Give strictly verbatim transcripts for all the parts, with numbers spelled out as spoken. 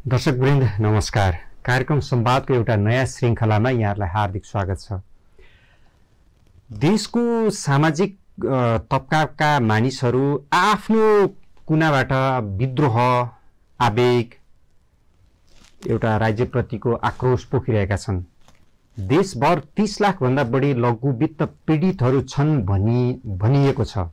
दर्शकवृन्द नमस्कार। कार्यक्रम संवादको एउटा नयाँ श्रृङ्खलामा यहाँहरूलाई हार्दिक स्वागत छ। देशको सामाजिक तबकाका मानिसहरू आफ्नो कुनाबाट विद्रोह, आवेग, एउटा राज्यप्रतिको आक्रोश पोखिरहेका छन्। देशभर तीस लाख भन्दा बढी लघु वित्त पीडितहरू छन् भनी भनिएको छ।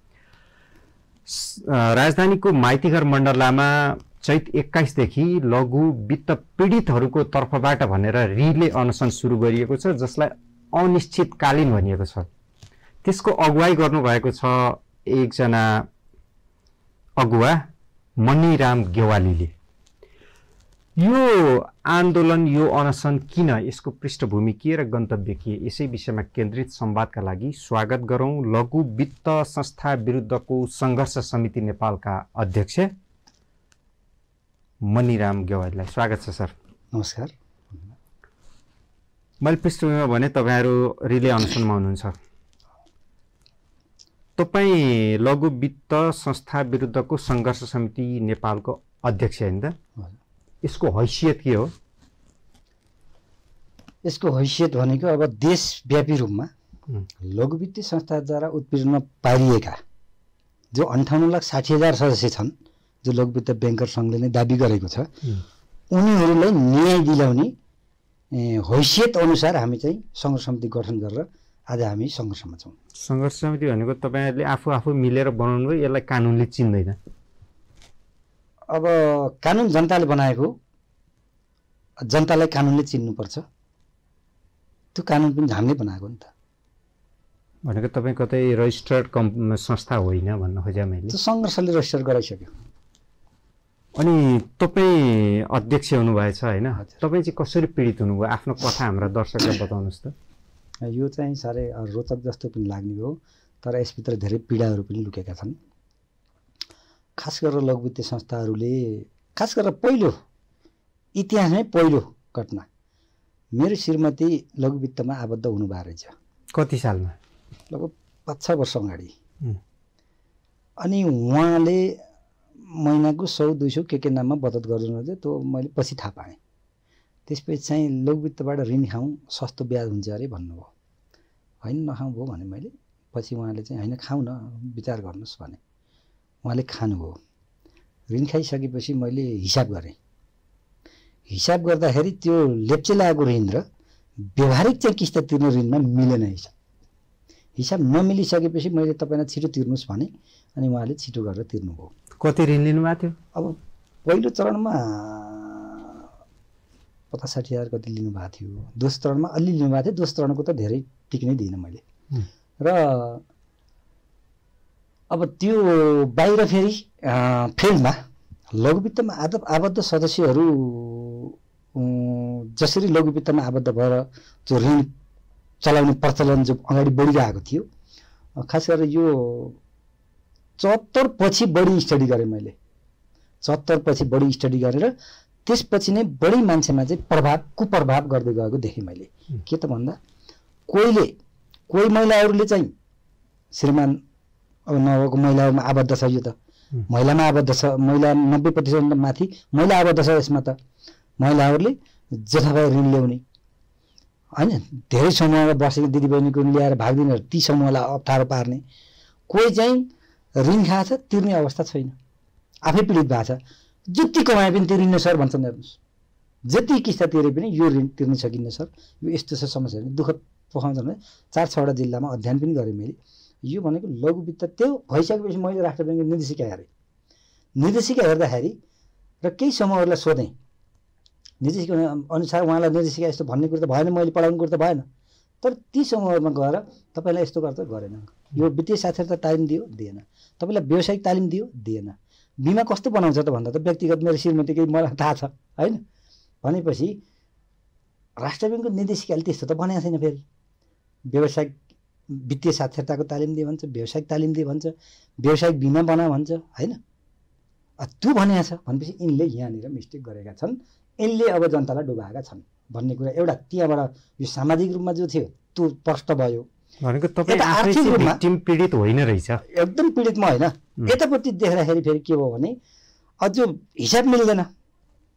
राजधानीको माइतीघर मण्डलामा चैत एक्काइस देखि लघु वित्त पीडितहरूको तर्फबाट भनेर रिले अनसन सुरु गरिएको छ, जसलाई अनिश्चितकालीन भनिएको छ। त्यसको अगुवाई गर्नुभएको छ एकजना अगुवा मणिराम गेवालीले। यो आन्दोलन, यो अनसन किन, यसको पृष्ठभूमि के र गन्तव्य के, यसै विषयमा केन्द्रित संवादका लागि स्वागत गरौँ लघु वित्त संस्था विरुद्धको सङ्घर्ष समिति नेपालका अध्यक्ष मणिराम गेवालीलाई। स्वागत छ सर। नमस्कार। मैले पृष्ठभूमिमा भने तपाईँहरू रिले अनसनमा हुनुहुन्छ। तपाईँ लघु वित्त संस्था विरुद्धको सङ्घर्ष समिति नेपालको अध्यक्ष होइन त? यसको हैसियत के हो? यसको हैसियत भनेको अब देशव्यापी रूपमा लघु वित्तीय संस्थाद्वारा उत्पीडनमा पारिएका जो अन्ठाउन्न लाख साठी हजार सदस्य छन्, जो लघु वित्त ब्याङ्कर सङ्घले नै दाबी गरेको छ, उनीहरूलाई न्याय दिलाउने हैसियत अनुसार हामी चाहिँ सङ्घर्ष समिति गठन गरेर आज हामी सङ्घर्षमा छौँ। सङ्घर्ष समिति भनेको तपाईँहरूले आफू आफू मिलेर बनाउनु भयो, यसलाई कानुनले चिन्दैन? अब कानुन जनताले बनाएको, जनतालाई कानुनले चिन्नुपर्छ। त्यो कानुन पनि हामीले बनाएको नि त। भनेको तपाईँ कतै रजिस्टर्ड कम् संस्था होइन भन्न खोजेँ मैले। त्यो सङ्घर्षले रजिस्टर गराइसक्यो। अनि तपाईँ अध्यक्ष हुनुभएछ होइन? तपाईँ चाहिँ कसरी पीडित हुनुभयो? आफ्नो कथा हाम्रा दर्शकलाई बताउनुहोस् त। यो चाहिँ साह्रै रोचक जस्तो पनि लाग्ने हो, तर यसभित्र धेरै पीडाहरू पनि लुकेका छन्। खास गरेर लघु वित्तीय संस्थाहरूले, खास गरेर पहिलो इतिहासमै पहिलो घटना, मेरो श्रीमती लघु वित्तमा आबद्ध हुनुभएको रहेछ। कति सालमा? लगभग पाँच छ वर्ष अगाडि। अनि उहाँले महिनाको सौ दुई सौ के के नाममा बचत गर्नुहुन्छ, त्यो मैले पछि थाहा पाएँ। त्यसपछि चाहिँ लघु वित्तबाट ऋण खाउँ, सस्तो ब्याज हुन्छ अरे भन्नुभयो। होइन नखाउँ भयो भने मैले, पछि उहाँले चाहिँ होइन खाउँ न, विचार गर्नुहोस् भने उहाँले खानुभयो। ऋण खाइसकेपछि मैले हिसाब गरेँ। हिसाब गर्दाखेरि त्यो लेप्चे लागेको ऋण र व्यवहारिक चाहिँ किस्ता तिर्ने ऋणमा मिलेन हिसाब। हिसाब नमिलिसकेपछि मैले तपाईँलाई छिटो तिर्नुहोस् भने, अनि उहाँले छिटो गरेर तिर्नुभयो। कति ऋण लिनुभएको थियो? अब पहिलो चरणमा पचास साठी हजार कति लिनुभएको थियो। दोस्रो चरणमा अलि लिनुभएको थियो। दोस्रो चरणको त धेरै टिक्नै दिइनँ मैले। र अब त्यो बाहिर फेरि फिल्डमा लघु वित्तमा आदब आबद्ध सदस्यहरू जसरी लघु वित्तमा आबद्ध भएर जो ऋण चलाउने प्रचलन जो अगाडि बढिरहेको थियो, खास गरेर यो चौहत्तर पछि बढी स्टडी गरेँ मैले। चौहत्तर पछि बढी स्टडी गरेर त्यसपछि नै बढी मान्छेमा चाहिँ प्रभाव कुप्रभाव गर्दै गएको देखेँ मैले। के त भन्दा कोहीले कोही महिलाहरूले चाहिँ श्रीमान अब नभएको महिलाहरूमा आबद्ध छ, यो त महिलामा आबद्ध छ, महिला नब्बे प्रतिशत माथि महिला आबद्ध छ। यसमा त महिलाहरूले जथाभावी ऋण ल्याउने होइन, धेरै समूहमा बसेको दिदीबहिनीको ल्याएर भाग्दिने, ती समूहलाई अप्ठ्यारो पार्ने। कोही चाहिँ ऋण खाएको छ, तिर्ने अवस्था छैन, आफै पीडित भएको छ। जति कमाए पनि तिर्ने सर भन्छन्, हेर्नुहोस् जति किस्ता तिरे पनि यो ऋण तिर्न सकिन्न सर, यो यस्तो छ समस्या। दुःख पोखाउँछन् भने चार छवटा जिल्लामा अध्ययन पनि गरेँ मैले। यो भनेको लघु वित्त त्यो भइसकेपछि मैले राष्ट्र ब्याङ्कको निर्देशिका हेरेँ। निर्देशिका हेर्दाखेरि र केही समूहहरूलाई सोधेँ, निर्देशिका अनुसार उहाँलाई निर्देशिका यस्तो भन्ने कुरो त भएन, मैले पढाउने कुरो त भएन। तर ती समूहहरूमा गएर तपाईँलाई यस्तो गर्छ गरेन, यो वित्तीय साक्षरता तालिम दियो दिएन, तपाईँलाई व्यावसायिक तालिम दियो दिएन, बिमा कस्तो बनाउँछ त भन्दा त व्यक्तिगत मेरो श्रीमतीकै मलाई थाहा छ होइन। भनेपछि राष्ट्र ब्याङ्कको निर्देशिकाले त्यस्तो त भनेको छैन। फेरि व्यावसायिक वित्तीय साक्षरताको तालिम दिए भन्छ, व्यावसायिक तालिम दिए भन्छ, व्यावसायिक बिमा बना भन्छ होइन। त्यो भनेको छ भनेपछि यिनले यहाँनिर मिस्टेक गरेका छन्, यिनले अब जनतालाई डुबाएका छन् भन्ने कुरा एउटा त्यहाँबाट यो सामाजिक रूपमा जो थियो त्यो स्पष्ट भयो। भनेको तपाईँ आफै चाहिँ भिक्टिम पीडित होइन रहेछ? एकदम पीडित म होइन। यतापट्टि देख्दाखेरि फेरि के भयो भने अझ हिसाब मिल्दैन।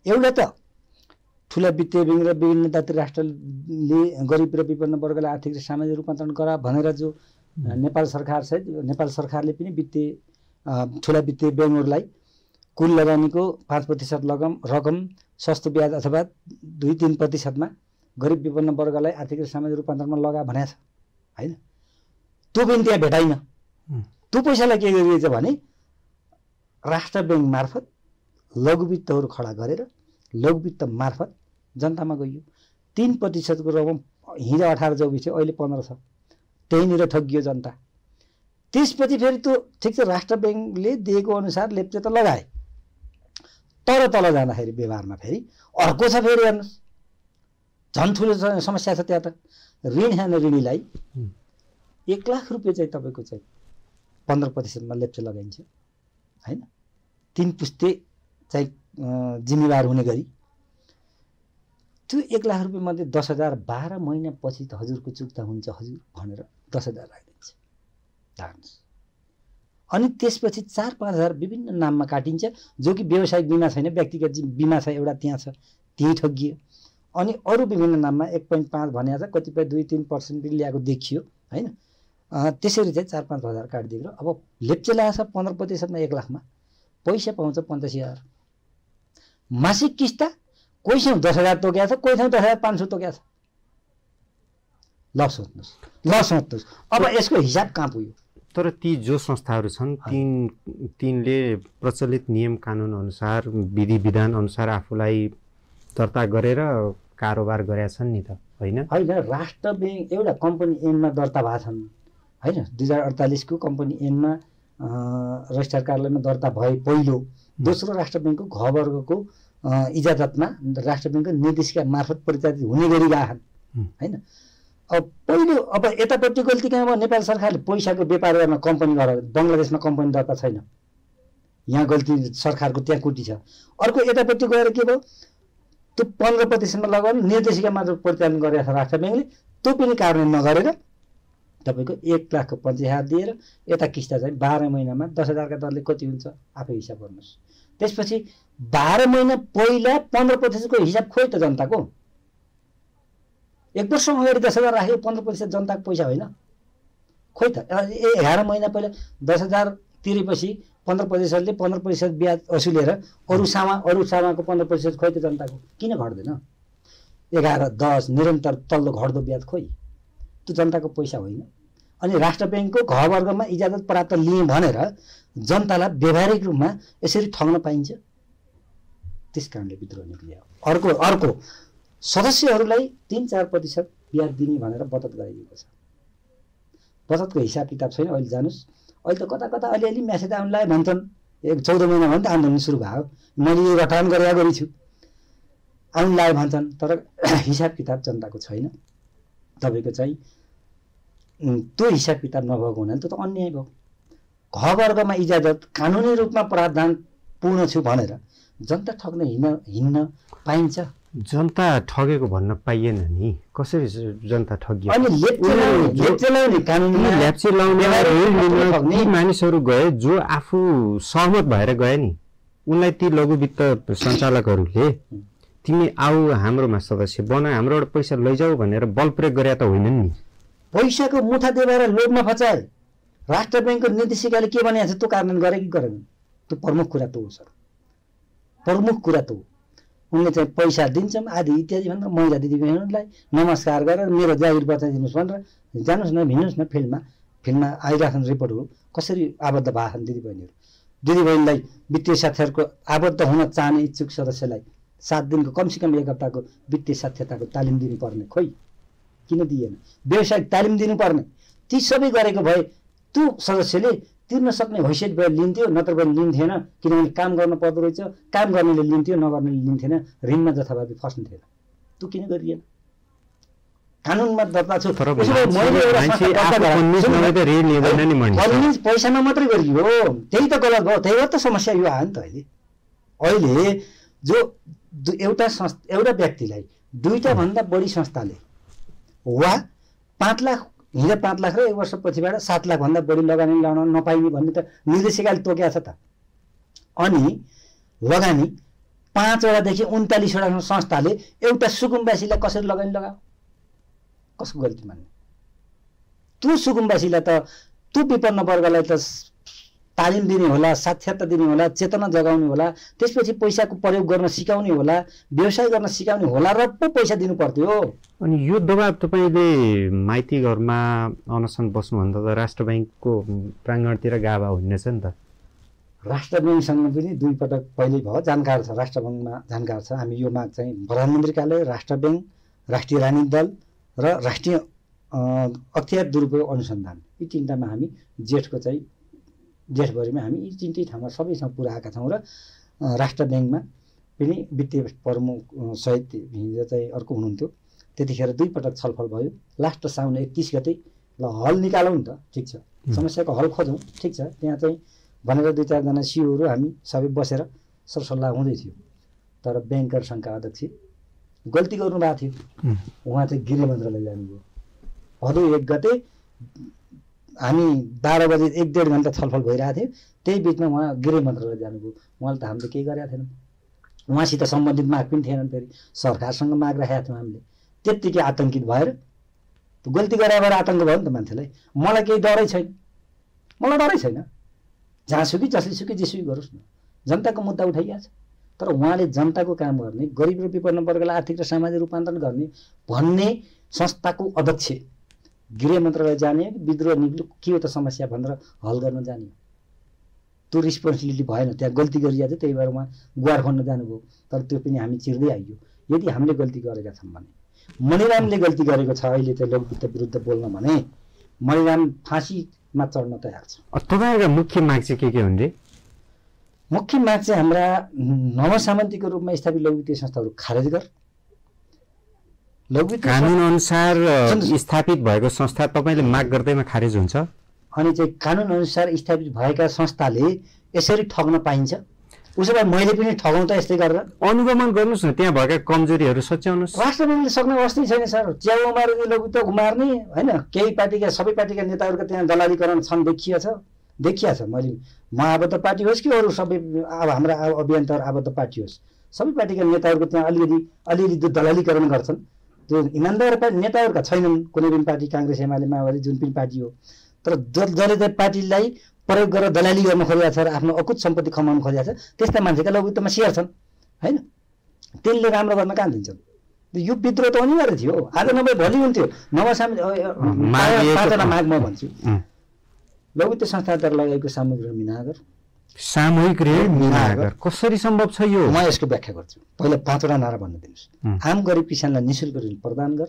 एउटा त ठुला वित्तीय ब्याङ्क र विभिन्न दात्री राष्ट्रले गरिब र विपन्न वर्गलाई आर्थिक र सामाजिक रूपान्तरण गरा भनेर जो नेपाल सरकार छ, नेपाल सरकारले पनि वित्तीय ठुला वित्तीय ब्याङ्कहरूलाई कुल लगानीको पाँच प्रतिशत रकम रकम सस्तो ब्याज अथवा दुई तिन प्रतिशतमा गरिब विपन्न वर्गलाई आर्थिक र सामाजिक रूपान्तरणमा लगा भनेको छ होइन। त्यो पनि त्यहाँ भेटाइन। त्यो पैसालाई के गरिएछ भने राष्ट्र ब्याङ्क मार्फत लघुवित्तहरू खडा गरेर लघुवित्त मार्फत जनतामा गइयो। तीन प्रतिशतको रकम हिजो अठार चौबिस थियो, अहिले पन्ध्र छ, त्यहीँनिर ठगियो जनता। त्यसपछि फेरि त्यो ठिक छ राष्ट्र ब्याङ्कले दिएको अनुसार लेप्चे त लगाए, तर तल जाँदाखेरि व्यवहारमा फेरि अर्को छ। फेरि हेर्नुहोस् झन् ठुलो समस्या छ त्यहाँ त। ऋण खाने ऋणीलाई एक लाख रुपियाँ चाहिँ तपाईँको चाहिँ पन्ध्र प्रतिशतमा लेप्चे लगाइन्छ होइन। तिन पुस्ते चाहिँ जिम्मेवार हुने गरी त्यो एक लाख रुपियाँ मध्ये दस हजार बाह्र महिनापछि त हजुरको चुक्ता हुन्छ हजुर भनेर दस हजार राखिदिन्छ धार्नुहोस्। अनि त्यसपछि चार पाँच हजार विभिन्न नाममा काटिन्छ, जो कि व्यावसायिक बिमा छैन, व्यक्तिगत बिमा छ एउटा त्यहाँ छ, त्यही ठगियो। अनि अरू विभिन्न नाममा एक पोइन्ट पाँच भनेको छ, कतिपय दुई तिन पर्सेन्ट पनि ल्याएको देखियो होइन। त्यसरी चाहिँ चार पाँच हजार काटिदिएको। अब लेप्चे ल्याएको छ पन्ध्र प्रतिशतमा एक लाखमा, पैसा पाउँछ पन्चासी हजार। मासिक किस्ता कोही ठाउँ दस हजार तोकेको छ, कोही ठाउँ दस हजार पाँच सौ तोकेको छ। ल सोध्नुहोस् ल सोध्नुहोस् अब यसको हिसाब कहाँ पुग्यो? तर ती जो संस्थाहरू छन् तिन तिनले प्रचलित नियम कानुन अनुसार विधि विधान अनुसार आफूलाई दर्ता गरेर कारोबार गरेका छन् नि त होइन? होइन, राष्ट्र ब्याङ्क एउटा कम्पनी एनमा दर्ता भएका छन् होइन। दुई हजार अडतालिसको कम्पनी एनमा रजिस्ट्रार कार्यालयमा दर्ता भए पहिलो। दोस्रो राष्ट्र ब्याङ्कको घ वर्गको इजाजतमा राष्ट्र ब्याङ्कको निर्देशिका मार्फत परिचालित हुने गरी गएछन् होइन। अब पहिलो अब यतापट्टि गल्ती कहाँ भयो? नेपाल सरकारले पैसाको व्यापार गर्न कम्पनी गरेर बङ्गलादेशमा कम्पनी दर्ता छैन, यहाँ गल्ती सरकारको त्यहाँ कुटी छ। अर्को यतापट्टि गएर के भयो? त्यो पन्ध्र प्रतिशतमा लगाउने निर्देशिका मात्र परिचालन गरेको छ राष्ट्र ब्याङ्कले, त्यो पनि कार्यान्वयन नगरेर तपाईँको एक लाखको पन्चास हजार दिएर यता किस्ता चाहिँ बाह्र महिनामा दस हजारका दरले कति हुन्छ आफै हिसाब गर्नुहोस्। त्यसपछि बाह्र महिना पहिला पन्ध्र प्रतिशतको हिसाब खोइ त जनताको। एक वर्ष अगाडि दस हजार राख्यो, पन्ध्र प्रतिशत जनताको पैसा होइन खोइ त। एघार महिना पहिला दस हजार तिरेपछि पन्ध्र प्रतिशतले पन्ध्र प्रतिशत ब्याज वसुलेर अरू सामा अरू सामाको पन्ध्र प्रतिशत खोइ त जनताको। किन घट्दैन? एघार दस निरन्तर तल्लो घट्दो ब्याज खोइ, त्यो जनताको पैसा होइन। अनि राष्ट्र ब्याङ्कको घ वर्गमा इजाजत प्राप्त लिएँ भनेर जनतालाई व्यावहारिक रूपमा यसरी ठग्न पाइन्छ, त्यस कारणले विद्रोह निक्लियो। अर्को अर्को सदस्यहरूलाई तिन चार प्रतिशत ब्याज दिने भनेर बचत गराइएको छ। बचतको हिसाब किताब छैन। अहिले जानुहोस्, अहिले त कता कता अलिअलि म्यासेज आउनु लाग्यो भन्छन्, एक चौध महिना भने त आन्दोलन सुरु भयो, मैले यो रटान गरेर गरी छु आउनु लाग्यो भन्छन्, तर हिसाब किताब जनताको छैन। तपाईँको चाहिँ त्यो हिसाब किताब नभएको हुनाले त्यो त अन्याय भयो। घ वर्गमा इजाजत कानुनी रूपमा प्रावधान पूर्ण छु भनेर जनता ठग्न हिँड्न हिँड्न पाइन्छ? जनता ठगेको भन्न पाइएन नि, कसरी जनता ठगियो? अनि लेप्चे लाउने कानुनी ल्याप्चे लाउने मानिसहरू गए जो आफू सहमत भएर गए नि, उनलाई ती लघु वित्त सञ्चालकहरूले तिमी आऊ हाम्रोमा सदस्य बना, हाम्रोबाट पैसा लैजाऊ भनेर बल प्रयोग गरे त होइनन् नि। पैसाको मुठा देवाएर लोभमा फचाए। राष्ट्र ब्याङ्कको निर्देशिकाले के भनेको छ त्यो कार्यान्वयन गरे कि गरेन? त्यो प्रमुख कुरा त हो सर, प्रमुख कुरा त हो। उनले चाहिँ पैसा दिन्छौँ आदि इत्यादि भनेर महिला दिदीबहिनीहरूलाई नमस्कार गरेर मेरो जागिर बचाइदिनुहोस् भनेर जानुहोस् न, हिँड्नुहोस् न फिल्डमा, फिल्डमा आइरहेछन् रिपोर्टहरू कसरी आबद्ध भएछन् दिदीबहिनीहरू। दिदीबहिनीलाई वित्तीय साक्षरको आबद्ध हुन चाहने इच्छुक सदस्यलाई सात दिनको कमसेकम एक हप्ताको वित्तीय साक्षरताको तालिम दिनुपर्ने, खोइ किन दिएन? व्यवसायिक तालिम दिनुपर्ने, ती सबै गरेको भए त्यो सदस्यले तिर्न सक्ने हैसियत भए लिन्थ्यो, नत्र भने लिन्थेन। किनभने काम गर्न पर्दो रहेछ, काम गर्नेले लिन्थ्यो, नगर्नेले लिन्थेन, ऋणमा जथाभावी फस्न्थेन। त्यो किन गरिएन? कानुनमा दर्ता छु। पैसामा मात्रै गरियो, त्यही त गलत भयो, त्यही भएर त समस्या यो आयो नि त। अहिले अहिले जो एउटा संस्था एउटा व्यक्तिलाई दुईटा भन्दा बढी संस्थाले वा पाँच लाख हिजो पाँच लाख र एक वर्ष पछिबाट सात लाख भन्दा बढी लगानी लगाउन नपाइने भन्ने त निर्देशिकाले तोकेको छ त। अनि लगानी पाँचवटादेखि उन्तालिसवटा संस्थाले एउटा सुकुम्बासीलाई कसरी लगानी लगाऊ? कसको गल्ती मान्ने? त्यो सुकुम्बासीलाई त त्यो विपन्न वर्गलाई त तालिम दिने होला, साक्षरता दिने होला, चेतना जगाउने होला, त्यसपछि पैसाको प्रयोग गर्न सिकाउने होला, व्यवसाय गर्न सिकाउने होला र पो पैसा दिनु पर्थ्यो। अनि यो दबाब तपाईँले माइती घरमा अनसन बस्नुभन्दा त राष्ट्र ब्याङ्कको प्राङ्गणतिर गाभा हुनेछ नि त। राष्ट्र ब्याङ्कसँग पनि दुई पटक पहिले भयो, जानकार छ, राष्ट्र ब्याङ्कमा जानकार छ। हामी यो माग चाहिँ प्रधानमन्त्री कार्यालय, राष्ट्र ब्याङ्क, राष्ट्रिय राजनीतिक दल र राष्ट्रिय अख्तियार दुरुपयोग अनुसन्धान, यी तिनवटामा हामी जेठको चाहिँ जेठभरिमा हामी यी तिनटै ठाउँमा सबैसँग पुऱ्याएका छौँ र राष्ट्र ब्याङ्कमा पनि वित्तीय प्रमुख सहित हिजो चाहिँ अर्को हुनुहुन्थ्यो, त्यतिखेर दुई पटक छलफल भयो। लास्ट साउन एकतिस गते ल हल निकालौँ नि त, ठिक छ, समस्याको हल खोजौँ, ठिक छ, त्यहाँ चाहिँ भनेर दुई चारजना सिओहरू हामी सबै बसेर सरसल्लाह हुँदै थियो। तर ब्याङ्कर सङ्घका अध्यक्ष गल्ती गर्नुभएको थियो, उहाँ चाहिँ गृह मन्त्रालय जानुभयो। भदौ एक गते हामी बाह्र बजे एक डेढ घन्टा छलफल भइरहेको थियो, त्यही बिचमा उहाँ गृह मन्त्रालय जानुभयो। उहाँले त हामीले केही गरेका थिएनौँ, उहाँसित सम्बन्धित माग पनि थिएनन्, फेरि सरकारसँग माग राखेका थियौँ हामीले। त्यत्तिकै आतङ्कित भएर गल्ती गराएर आतङ्क भयो नि त मान्छेलाई। मलाई केही डरै छैन, मलाई डरै छैन, जहाँसुकै जसले सुकै जेसुकै गरोस् न, जनताको मुद्दा उठाइएको छ। तर उहाँले जनताको काम गर्ने, गरिब र विपन्न वर्गलाई आर्थिक र सामाजिक रूपान्तरण गर्ने भन्ने संस्थाको अध्यक्ष गृह मन्त्रालय जाने, विद्रोह निक्ल्यो के हो त समस्या भनेर हल गर्न जाने, त्यो रिस्पोन्सिबिलिटी भएन। त्यहाँ गल्ती गरिएको थियो, त्यही भएर उहाँ गुहार खन्न जानुभयो। तर त्यो पनि हामी चिर्दै आइयो। यदि हामीले गल्ती गरेका छौँ भने, मणिरामले गल्ती गरेको छ अहिले चाहिँ लोकवित्त विरुद्ध बोल्न भने, मणिराम फाँसीमा चढ्न तयार छ। तपाईँहरूका मुख्य माग चाहिँ के के हुन् रे? मुख्य माग चाहिँ हाम्रा नवसामन्तीको रूपमा स्थापित लघुवित्तीय संस्थाहरू खारेज गर। कानुन अनुसार स्थापित भएको संस्था तपाईँले माग गर्दैमा खारेज हुन्छ। अनि चाहिँ कानुन अनुसार स्थापित भएका संस्थाले यसरी ठग्न पाइन्छ? उसो भए मैले पनि ठगाउँ त यस्तै गरेर? अनुगमन गर्नुहोस् न, त्यहाँ भएका कमजोरीहरू सच्याउनुहोस्। राष्ट्र ब्याङ्कले सक्ने अवस्था छैन सर। च्याउ उमार्ने, लघुवित्त उमार्ने, होइन, केही पार्टीका सबै पार्टीका नेताहरूका त्यहाँ दलालीकरण छन्, देखिया छ, देखिया छ। मैले म आबद्ध पार्टी होस् कि अरू सबै अब हाम्रा अभियन्ताहरू आबद्ध पार्टी होस्, सबै पार्टीका नेताहरूको त्यहाँ अलिअलि अलिअलि दलालीकरण गर्छन्। त्यो इमान्दार नेताहरूका छैनन् कुनै पनि पार्टी, काङ्ग्रेस, एमाले, माओवादी, जुन पनि पार्टी हो। तर जसले चाहिँ पार्टीलाई प्रयोग गरेर दलाली गर्न खोजेको छ र आफ्नो अकुत सम्पत्ति कमाउन खोजेको छ, त्यस्ता मान्छेका लघुवित्तमा सेयर छन्, होइन, त्यसले राम्रो गर्न कहाँ दिन्छन्? यो विद्रोह त अनिवार्य थियो। आज नभए भोलि हुन्थ्यो। नवसाम पाँचवटा माग म भन्छु। लघुवित्त संस्थाद्वारा लगाएको सामूहिक ऋण मिनागर। सामूहिक ऋण मिनागर कसरी सम्भव छ यो? म यसको व्याख्या गर्छु। पहिला पाँचवटा नारा भन्न दिनुहोस्। आम गरिब किसानलाई निःशुल्क ऋण प्रदान गर,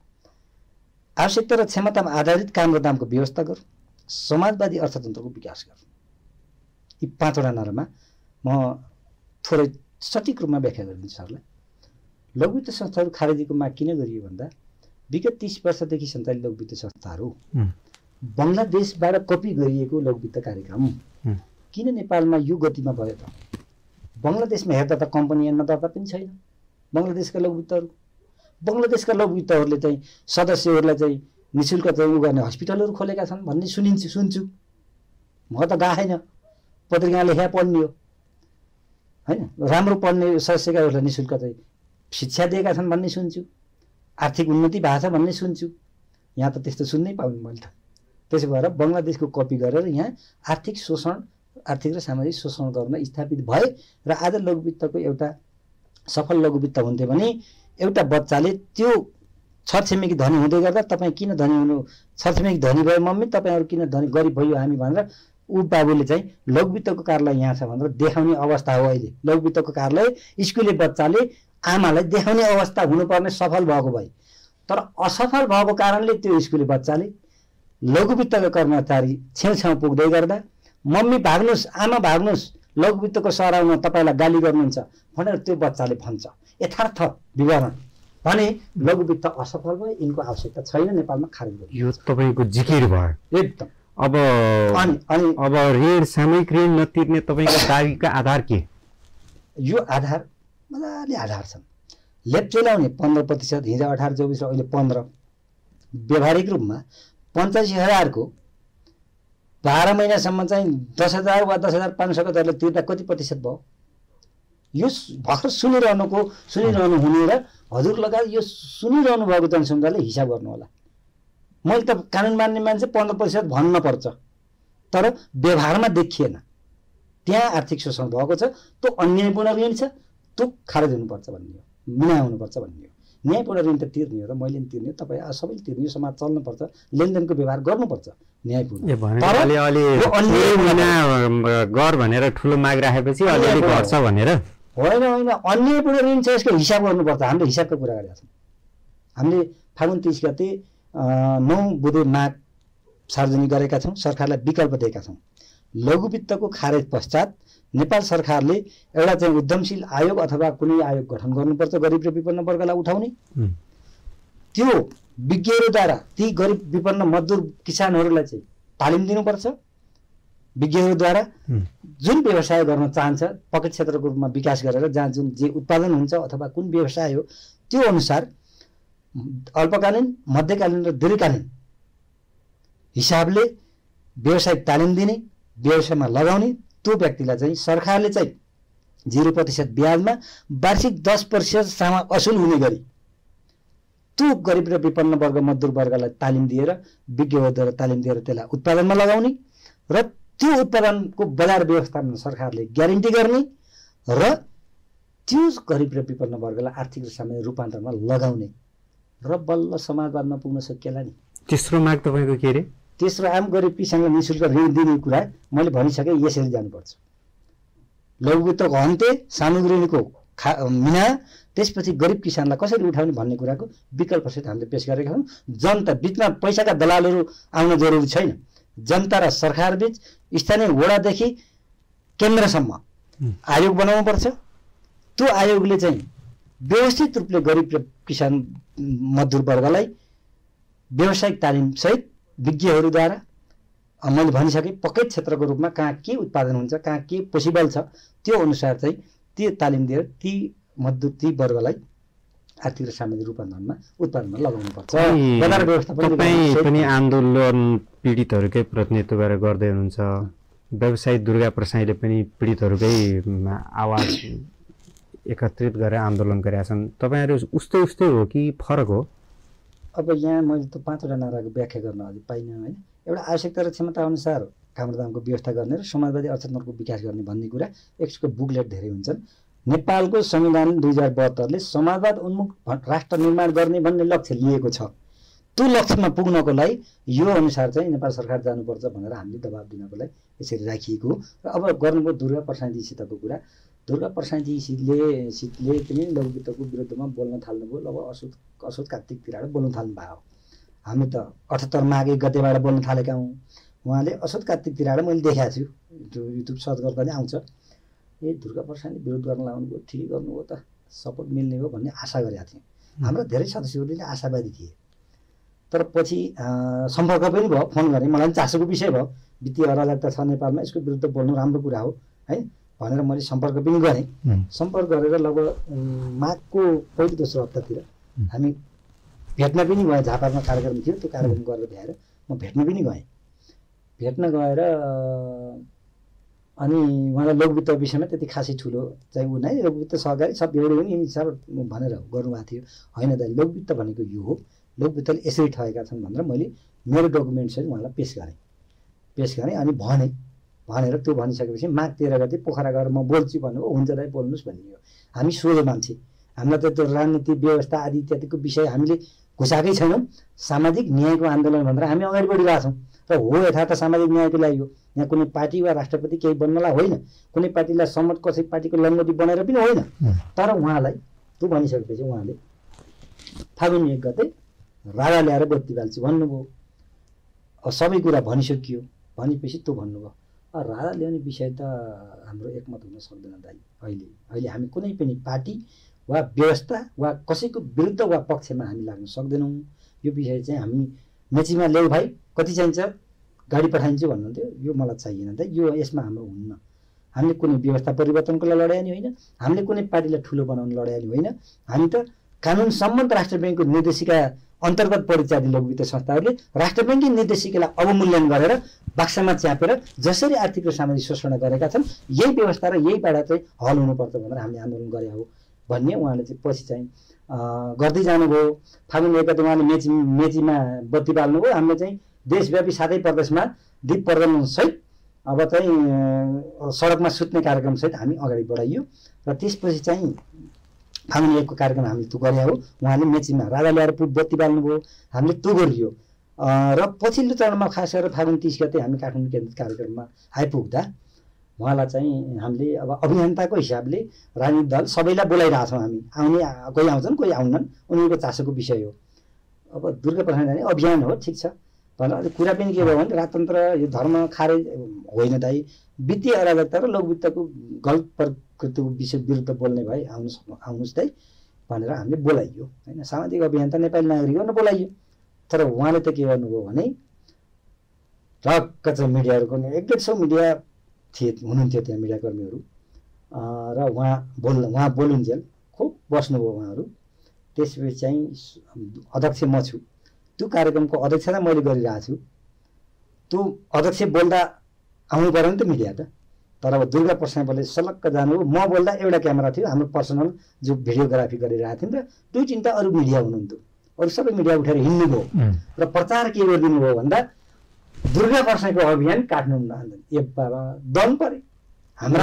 आवश्यकता र क्षमतामा आधारित काम र दामको व्यवस्था गर, समाजवादी अर्थतन्त्रको विकास गर। यी पाँचवटा नारामा म थोरै सठिक रूपमा व्याख्या गरिदिन्छु सरलाई। लघुवित्त संस्थाहरू खारेजीको माग किन गरियो भन्दा, विगत तीस वर्षदेखि सञ्चालित लघुवित्त संस्थाहरू बङ्गलादेशबाट कपी गरिएको लघुवित्त कार्यक्रम किन नेपालमा यो गतिमा भयो त? बङ्गलादेशमा हेर्दा त कम्पनी ऐनमा दर्ता पनि छैन बङ्गलादेशका लघुवित्तहरू। बङ्गलादेशका लघुवित्तहरूले चाहिँ सदस्यहरूलाई चाहिँ निःशुल्क चाहिँ उ गर्ने हस्पिटलहरू खोलेका छन् भन्ने सुनिन्छु सुन्छु म त गएन, पत्रिकामा लेखा पढ्ने हो, होइन, राम्रो पढ्ने सदस्यकाहरूलाई निःशुल्क चाहिँ शिक्षा दिएका छन् भन्ने सुन्छु, आर्थिक उन्नति भएको छ भन्ने सुन्छु। यहाँ त त्यस्तो सुन्नै पाउनु मैले त। त्यसो भएर बङ्गलादेशको कपी गरेर यहाँ आर्थिक शोषण, आर्थिक र सामाजिक शोषण गर्न स्थापित भए र आज लघुवित्तको एउटा सफल लघुवित्त हुन्थ्यो भने एउटा बच्चाले त्यो छरछिमेकी धनी हुँदै गर्दा तपाईँ किन धनी हुनु, छरछिमेकी धनी भयो मम्मी, तपाईँहरू किन धनी गरिब भयो हामी भनेर ऊ बाबुले चाहिँ लघुवित्तको कार्यालय यहाँ छ भनेर देखाउने अवस्था हो अहिले। लघुवित्तको कार्यालय स्कुले बच्चाले आमालाई देखाउने अवस्था हुनुपर्ने सफल भएको भए, तर असफल भएको कारणले त्यो स्कुले बच्चाले लघुवित्तका कर्मचारी छेउछाउ पुग्दै गर्दा मम्मी भाग्नुहोस्, आमा भाग्नुहोस्, लघुवित्तको सराउमा तपाईँलाई गाली गर्नुहुन्छ भनेर त्यो बच्चाले भन्छ। यथार्थ विवरण भने लघुवित्त असफल भयो, यिनको आवश्यकता छैन, नेपालमा खारेज गरियो। यो तपाईँको जिकिर भयो एकदम। अब अनि अनि अब ऋण, सामूहिक ऋण नतिर्ने तपाईँको दाबीका आधार के? यो आधार मजाले आधार छन्। लेप्चे लाउने पन्ध्र प्रतिशत, हिजो अठार चौबिस र अहिले पन्ध्र, व्यावहारिक रूपमा पञ्चासी हजारको बाह्र महिनासम्म चाहिँ दस हजार वा दस हजार पाँच सयको दरले तिर्दा कति प्रतिशत भयो? यो भर्खर सुनिरहनुको सुनिरहनु हुने र हजुर लगायत यो सुनिरहनु भएको जनसमुदायले हिसाब गर्नु होला। मैले त कानुन मान्ने मान्छे पन्ध्र प्रतिशत भन्न पर्छ, तर व्यवहारमा देखिएन। त्यहाँ आर्थिक शोषण भएको छ, त्यो अन्यायपूर्ण ऋण छ, त्यो खारेज हुनुपर्छ भन्ने हो, न्याय हुनुपर्छ भन्ने हो। न्यायपूर्ण ऋण त तिर्ने हो र मैले पनि तिर्ने हो, तपाईँ सबैले तिर्ने हो, समाज चल्नुपर्छ, लेनदेनको व्यवहार गर्नुपर्छ न्यायपूर्ण। गर भनेर ठुलो माग राखेपछि अलिअलि घट्छ भनेर होइन होइन, अन्यायपूर्ण ऋण छ, यसको हिसाब गर्नुपर्छ। हामीले हिसाबको कुरा गरेका छौँ। हामीले फागुन तिस गते नौ बुधे माग सार्वजनिक गरेका छौँ, सरकारलाई विकल्प दिएका छौँ। लघु वित्तको खारेज पश्चात नेपाल सरकारले एउटा चाहिँ उद्यमशील आयोग अथवा कुनै आयोग गठन गर्नुपर्छ गरिब र विपन्न वर्गलाई उठाउने। त्यो विज्ञहरूद्वारा ती गरिब विपन्न मजदुर किसानहरूलाई चाहिँ तालिम दिनुपर्छ। विज्ञहरूद्वारा जुन व्यवसाय गर्न चाहन्छ पकेट क्षेत्रको रूपमा विकास गरेर जहाँ जुन जे उत्पादन हुन्छ अथवा कुन व्यवसाय हो त्यो अनुसार अल्पकालीन, मध्यकालीन र दीर्घकालीन हिसाबले व्यवसायिक तालिम दिने, व्यवसायमा लगाउने। त्यो व्यक्तिलाई चाहिँ सरकारले चाहिँ जिरो प्रतिशत ब्याजमा वार्षिक दस प्रतिशतसम्म असुल हुने गरी त्यो गरिब र विपन्न वर्ग मजदुर वर्गलाई तालिम दिएर विज्ञहरूद्वारा तालिम दिएर त्यसलाई उत्पादनमा लगाउने र त्यो उत्पादनको बजार व्यवस्थापन सरकारले ग्यारेन्टी गर्ने र त्यो गरिब र विपन्न वर्गलाई आर्थिक र सामाजिक रूपान्तरमा लगाउने र बल्ल समाजवादमा पुग्न सकिएला नि। तेस्रो माग तपाईँको के अरे? तेस्रो आम गरिब किसानलाई निःशुल्क ऋण दिने कुरा मैले भनिसकेँ। यसरी जानुपर्छ। लघु वित्तको अन्त्य, सामूहिक ऋणको खा मिना, त्यसपछि गरिब किसानलाई कसरी उठाउने भन्ने कुराको विकल्पसहित हामीले पेश गरेका छौँ। जनता बिचमा पैसाका दलालहरू आउन जरुरी छैन। जनता र सरकार बिच स्थानीय वडादेखि केन्द्रसम्म आयोग बनाउनुपर्छ। त्यो आयोगले चाहिँ व्यवस्थित रूपले गरिब र किसान मजदुर वर्गलाई व्यावसायिक तालिमसहित विज्ञहरूद्वारा मैले भनिसकेँ पकेट क्षेत्रको रूपमा कहाँ के उत्पादन हुन्छ, कहाँ के पोसिबल छ, त्यो अनुसार चाहिँ त्यो तालिम दिएर ती मजदुर ती वर्गलाई आर्थिक र सामाजिक रूपान्तरणमा उत्पादनमा लगाउनुपर्छ। बजार व्यवस्थापन तपाईँ पनि आन्दोलन पीडितहरूकै प्रतिनिधित्व गरेर गर्दै हुनुहुन्छ। व्यवसायी दुर्गा प्रसाईले पनि पीडितहरूकै आवाज एकत्रित गरेर आन्दोलन गरेका छन्। तपाईँहरू उस्तै उस्तै हो कि फरक हो? अब यहाँ मैले त पाँचवटा नाराको व्याख्या गर्न अझै पाइनँ होइन। एउटा आवश्यकता र क्षमता अनुसार कामदामको व्यवस्था गर्ने र समाजवादी अर्थतन्त्रको विकास गर्ने भन्ने कुरा यसको बुकलेट धेरै हुन्छन्। नेपालको संविधान दुई हजार बहत्तरले समाजवाद उन्मुख राष्ट्र निर्माण गर्ने भन्ने लक्ष्य लिएको छ। त्यो लक्ष्यमा पुग्नको लागि यो अनुसार चाहिँ नेपाल सरकार जानुपर्छ भनेर हामीले दबाब दिनको लागि यसरी राखिएको हो। र अब गर्नुभयो दुर्गा प्रसाईजीसितको कुरा। दुर्गा प्रसाईजीले सिटले पनि लघु वित्तको विरुद्धमा बोल्न थाल्नुभयो। अब असोज असोज कार्तिकतिरबाट बोल्न थाल्नु भयो। हामी त अठहत्तर माघ एक गतेबाट बोल्न थालेका हौँ। उहाँले असोज कार्तिकतिरबाट मैले देखाएको छु, युट्युब सर्च गर्दा नि आउँछ। ए दुर्गा प्रसाईले विरोध गर्न लाउनुभयो, ठिकै गर्नुभयो त, सपोर्ट मिल्ने हो भन्ने आशा गरेका थियौँ। हाम्रा धेरै सदस्यहरूले आशावादी थिए। तर पछि सम्पर्क पनि भयो, फोन गरेँ, मलाई पनि चासोको विषय भयो। वित्तीय अराजकता छ नेपालमा, यसको विरुद्ध बोल्नु राम्रो कुरा हो है भनेर मैले सम्पर्क पनि गरेँ। सम्पर्क गरेर लगभग माघको पहिलो दोस्रो हप्तातिर हामी भेट्न पनि गएँ। झापामा कार्यक्रम थियो, त्यो कार्यक्रम गरेर भ्याएर म भेट्न पनि गएँ। भेट्न गएर अनि उहाँलाई लघु वित्त विषयमा त्यति खासै ठुलो चाहिँ ऊ नै, लघु वित्त सहकारी सब एउटै हो नि हिसाब भनेर गर्नुभएको थियो। होइन दाइ, लघु वित्त भनेको यो हो, लघु वित्तले यसरी ठगेका छन् भनेर मैले मेरो डकुमेन्ट्सहरू उहाँलाई पेस गरेँ पेस गरेँ अनि भने भनेर त्यो भनिसकेपछि माघ तेह्र गते पोखरा गएर म बोल्छु भन्नु हो। हुन्छ दाइ बोल्नुहोस् भन्ने हो। हामी सोझो मान्छे, हामीलाई त त्यो राजनीति व्यवस्था आदि इत्यादिको विषय हामीले घुसाएकै छैनौँ। सामाजिक न्यायको आन्दोलन भनेर हामी अगाडि बढिरहेछौँ र हो यथार्थ सामाजिक न्यायको लागि हो। यहाँ कुनै पार्टी वा राष्ट्रपति केही बन्नलाई होइन, कुनै पार्टीलाई सम्मत कसै पार्टीको लङ्गोटी बनाएर पनि होइन। तर उहाँलाई त्यो भनिसकेपछि उहाँले फागुन एक गते राजा ल्याएर बत्ती बाल्छु भन्नुभयो। अब सबै कुरा भनिसकियो, भनेपछि त्यो भन्नुभयो। राजा ल्याउने विषय त हाम्रो एकमत हुन सक्दैन दाइ। अहिले अहिले हामी कुनै पनि पार्टी वा व्यवस्था वा कसैको विरुद्ध वा पक्षमा हामी लाग्न सक्दैनौँ। यो विषय चाहिँ हामी मेचीमा ल्याउ भाइ, कति चाहिन्छ गाडी पठाइन्छु भन्नुहुन्थ्यो। यो मलाई चाहिएन त, यो यसमा हाम्रो हुन्न। हामीले कुनै व्यवस्था परिवर्तनको लागि लडाइँ नि होइन, हामीले कुनै पार्टीलाई ठुलो बनाउन लडाइँ नि होइन। हामी त कानुन सम्मत राष्ट्र ब्याङ्कको निर्देशिका अन्तर्गत परिचालित लघु वित्त संस्थाहरूले राष्ट्र ब्याङ्किङ निर्देशिकालाई अवमूल्यन गरेर बाक्सामा च्यापेर जसरी आर्थिक र सामाजिक शोषण गरेका छन् यही व्यवस्था र यहीबाट चाहिँ हल हुनुपर्छ भनेर हामीले आन्दोलन गरे हो भन्ने उहाँले चाहिँ पछि चाहिँ गर्दै जानुभयो। फागुन एक गते उहाँले मेची मेचीमा बत्ती बाल्नुभयो। हामीले चाहिँ देशव्यापी सातै प्रदेशमा दीप प्रज्वलनसहित अब चाहिँ सडकमा सुत्ने कार्यक्रमसहित हामी अगाडि बढाइयो र त्यसपछि चाहिँ फागुन एकको कार्यक्रम हामीले त्यो गरे हो। उहाँले मेचीमा राजा ल्याएर पुट बत्ती बाल्नुभयो, हामीले त्यो गरियो र पछिल्लो चरणमा खास गरेर फागुन तिस गते हामी काठमाडौँ केन्द्रित कार्यक्रममा आइपुग्दा उहाँलाई चाहिँ हामीले अब अभियन्ताको हिसाबले राजनीतिक दल सबैलाई बोलाइरहेछौँ हामी। आउने कोही आउँछन् कोही आउनन्, उनीहरूको चासोको विषय हो। अब दुर्गा प्रसाद जाने अभियान हो, ठिक छ भनेर अलिक कुरा पनि के भयो भने राजतन्त्र यो धर्म खारेज होइन दाइ, वित्तीय अराजकता र लघुवित्तको गलत प्रकृतिको विषय विरुद्ध बोल्ने भए आउनु आउनुहोस् दाइ भनेर हामीले बोलाइयो होइन। सामाजिक अभियन्ता नेपाली नागरिक हो बोलाइयो। तर उहाँले त के गर्नुभयो भने टक्क चाहिँ मिडियाहरूको एक डेढ सौ मिडिया थिए हुनुहुन्थ्यो त्यहाँ मिडियाकर्मीहरू र उहाँ बोल्नु उहाँ बोलुन्जेल खुब बस्नुभयो उहाँहरू। त्यसपछि चाहिँ अध्यक्ष म छु, त्यो कार्यक्रमको अध्यक्षता मैले गरिरहेको छु। त्यो अध्यक्ष बोल्दा आउनु पऱ्यो नि त मिडिया त। तर अब दुर्गा प्रसादले सलक्क जानुभयो। म बोल्दा एउटा क्यामेरा थियो, हाम्रो पर्सनल जो भिडियोग्राफी गरिरहेको थियौँ र दुई तिनवटा अरू मिडिया हुनुहुन्थ्यो। अरू सबै मिडिया उठेर हिँड्नुभयो र प्रचार के गरिदिनु भयो भन्दा दुर्गा प्रसादको अभियान काट्नु आन्दोलन। ए बाबा दम परे हाम्रा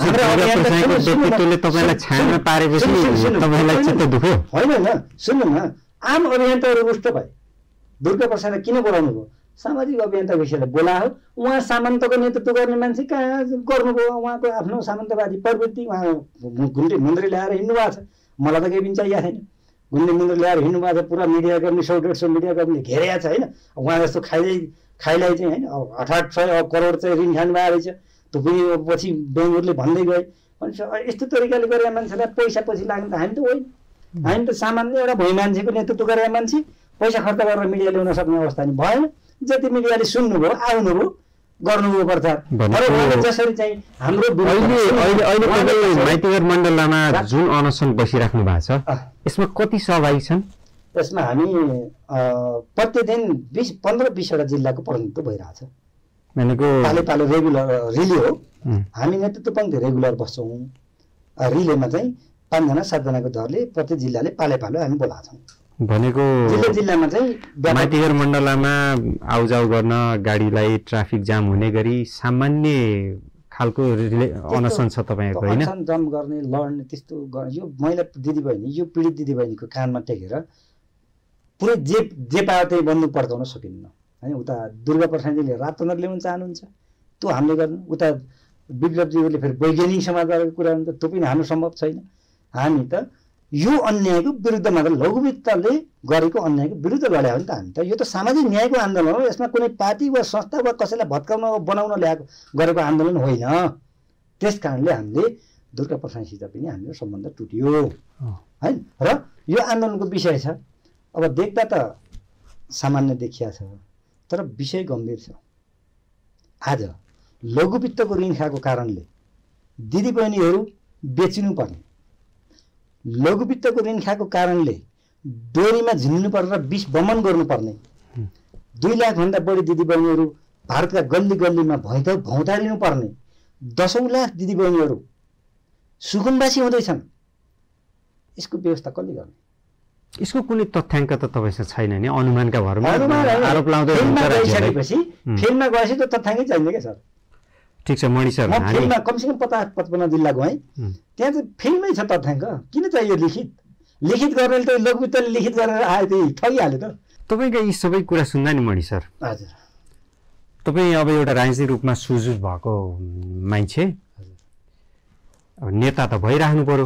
होइन होइन सुन्नु न, आम अभियन्ताहरू रुष्ट भए। दुर्गा प्रसादलाई किन बोलाउनु भयो? सामाजिक अभियन्ता विषयलाई बोला हो। उहाँ सामन्तको नेतृत्व गर्ने मान्छे कहाँ गर्नुभयो? उहाँको आफ्नो सामन्तवादी प्रवृत्ति, उहाँ घुन्टे मुन्द्री ल्याएर हिँड्नु भएको छ। मलाई त केही पनि चाहिएको छैन। घुन्टे मुन्द्री ल्याएर हिँड्नु भएको छ। पुरा मिडिया गर्ने सौ डेढ सौ मिडिया गर्ने घेरेको छ होइन। उहाँ जस्तो खाइदै खाइलाई चाहिँ होइन आठ आठ सय करोड चाहिँ ऋण खानु भएको रहेछ। त्यो पनि पछि बेङ्गुरले भन्दै गए भने यस्तो तरिकाले गरेका मान्छेलाई पैसा पछि लाग्नु त हामी त होइन। हामी त सामान्य एउटा भोइ मान्छेको नेतृत्व गरेका मान्छे, पैसा खर्च गरेर मिडिया ल्याउन सक्ने अवस्था नि भएन। जति मिडियाले सुन्नुभयो आउनुभयो गर्नुभयो प्रचार। जसरी चाहिँ हाम्रो माइतीघर मण्डलमा जुन अनसन बसिराख्नु भएको छ यसमा कति सहभागी छन्? यसमा हामी प्रत्येक दिन बिस पन्ध्र बिसवटा जिल्लाको प्रतिनिधित्व भइरहेछ। भनेको पालो पालो रेगुलर रिले हो। हामी नेतृत्व पनि रेगुलर बस्छौँ। रिलेमा चाहिँ पाँचजना सातजनाको दरले प्रत्येक जिल्लाले पाले पालो हामी बोलाएको छौँ। भनेको जिल्ला जिल्लामा चाहिँ माइतीघर मण्डलमा आउजाउ गर्न गाडीलाई ट्राफिक जाम हुने गरी सामान्य खालको अनसन छ तपाईँको होइन? अनसन जाम गर्ने लड्ने त्यस्तो यो महिला दिदीबहिनी यो पीडित दिदीबहिनीको कानमा टेकेर पुरै जे जे पायो त्यही बन्दुक पड्काउन सकिन्न होइन। उता दुर्गा प्रसादजीले राजतन्त्र ल्याउन चाहनुहुन्छ, त्यो हामीले गर्नु। उता विप्लवजीहरूले फेरि वैज्ञानिक समाजवादको कुरा हुन्छ, त्यो पनि हाम्रो सम्भव छैन। हामी त यो अन्यायको विरुद्धमा त लघुवित्तले गरेको अन्यायको विरुद्ध लड्यो भने त हामी त यो त सामाजिक न्यायको आन्दोलन हो। यसमा कुनै पार्टी वा संस्था वा कसैलाई भत्काउन वा बनाउन ल्याएको गरेको आन्दोलन होइन। त्यस कारणले हामीले दुर्गा प्रसादसित पनि हाम्रो सम्बन्ध टुट्यो होइन। र यो आन्दोलनको विषय छ। अब देख्दा त सामान्य देखिया छ तर विषय गम्भीर छ। आज लघुवित्तको ऋण खाएको कारणले दिदीबहिनीहरू बेचिनु पर्ने, लघुवित्तको ऋण खाएको कारणले डोरीमा झिन्नु पर्ने र विष बमन गर्नुपर्ने दुई लाखभन्दा बढी दिदीबहिनीहरू भारतका गल्ली गल्लीमा भैँता भौँतारिनु पर्ने दसौँ लाख दिदीबहिनीहरू सुकुम्बासी हुँदैछन्। यसको व्यवस्था कसले गर्ने? यसको कुनै तथ्याङ्क त तपाईँसँग छैन नि? अनुमानका भरमा आरोप लाउँदै गइसकेपछि फिल्ममा गएपछि त तथ्याङ्कै चाहिन्छ क्या सर। ठिक छ मणि सर, म फिल्ममा कमसेकम पचास पचपन्न जिल्ला गएँ, त्यहाँ चाहिँ फिल्मै छ तथ्याङ्क। किन चाहियो लिखित? लिखित गर्नेले त लघुवित्तले लिखित गरेर आयो त्यही ठगिहाल्यो त। तपाईँको यी सबै कुरा सुन्दा नि मणि सर, हजुर तपाईँ अब एउटा राजनीतिक रूपमा सुजुट भएको मान्छे, अब नेता त भइराख्नु पर्यो,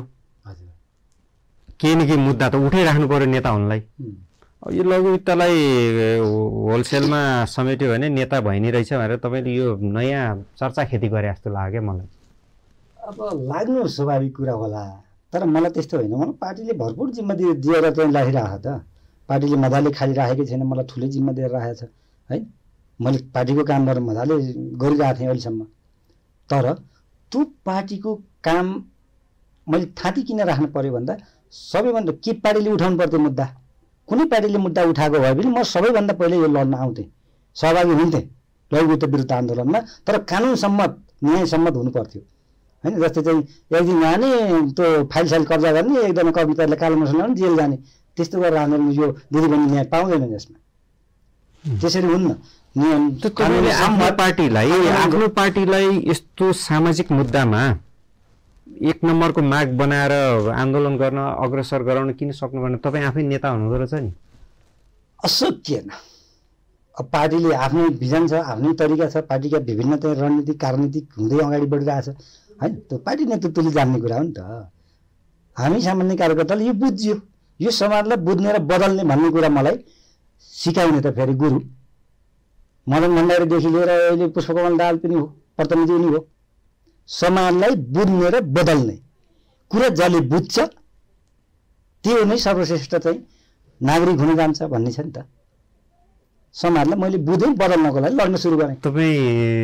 केही न केही मुद्दा त उठाइराख्नु पर्यो नेता हुनलाई। अब यो लघुवित्तलाई होलसेलमा समेट्यो भने नेता भइनी रहेछ भनेर तपाईँले यो नयाँ चर्चा खेती गरे जस्तो लाग्यो मलाई। अब लाग्नु स्वाभाविक कुरा होला, तर मलाई त्यस्तो होइन। मलाई पार्टीले भरपुर जिम्मा दिएर चाहिँ राखिरहेको त। पार्टीले मजाले खालिराखेकै छैन, मलाई ठुलै जिम्मा दिएर राखेको छ है। मैले पार्टीको काम गरेर मजाले गरिरहेको थिएँ अहिलेसम्म। तर त्यो पार्टीको काम मैले थाँती किन राख्नु पर्यो भन्दा सबैभन्दा के पार्टीले उठाउनु पर्थ्यो मुद्दा कुनै पार्टीले मुद्दा उठाएको भए पनि म सबैभन्दा पहिले यो लड्न आउँथेँ, सहभागी हुन्थेँ लघु विरुद्ध आन्दोलनमा, तर कानुन सम्मत न्याय सम्मत हुनु पर्थ्यो हैन। जस्तै चाहिँ एक दिन जाने त्यो फाइल साइल कब्जा गर्ने, एकजना कर्मचारीले कालो मसला लगाउने जेल जाने, त्यस्तो गरेर आन्दोलन यो दिदीबहिनी न्याय पाउँदैन यसमा। त्यसरी हुन्न नियम तपाईँले आफ्नो पार्टीलाई आफ्नो पार्टीलाई यस्तो सामाजिक मुद्दामा एक नम्बरको माग बनाएर आन्दोलन गर्न अग्रसर गराउन किन सक्नु भएन? तपाईँ आफै नेता हुनुहुँदो रहेछ नि। अशक्य न। अब पार्टीले आफ्नै भिजन छ, आफ्नै तरिका छ, पार्टीका विभिन्न चाहिँ रणनीतिक राजनीतिक हुँदै अगाडि बढिरहेछ हैन। त्यो पार्टी नेतृत्वले जान्ने कुरा हो नि त। हामी सामान्य कार्यकर्ताले यो बुझ्यो, यो समाजलाई बुझ्ने र बदल्ने भन्ने कुरा मलाई सिकाउने त फेरि गुरु मदन भण्डारीदेखि लिएर अहिले पुष्पकमल दाहाल पनि हो, प्रतिनिधि उनी हो। समाजलाई बुझ्ने र बदल्ने कुरा जसले बुझ्छ त्यो नै सर्वश्रेष्ठ चाहिँ नागरिक हुन जान्छ भन्ने छ नि त। समाजलाई मैले बुझेँ, बदल्नको लागि लड्न सुरु गरेँ। तपाईँ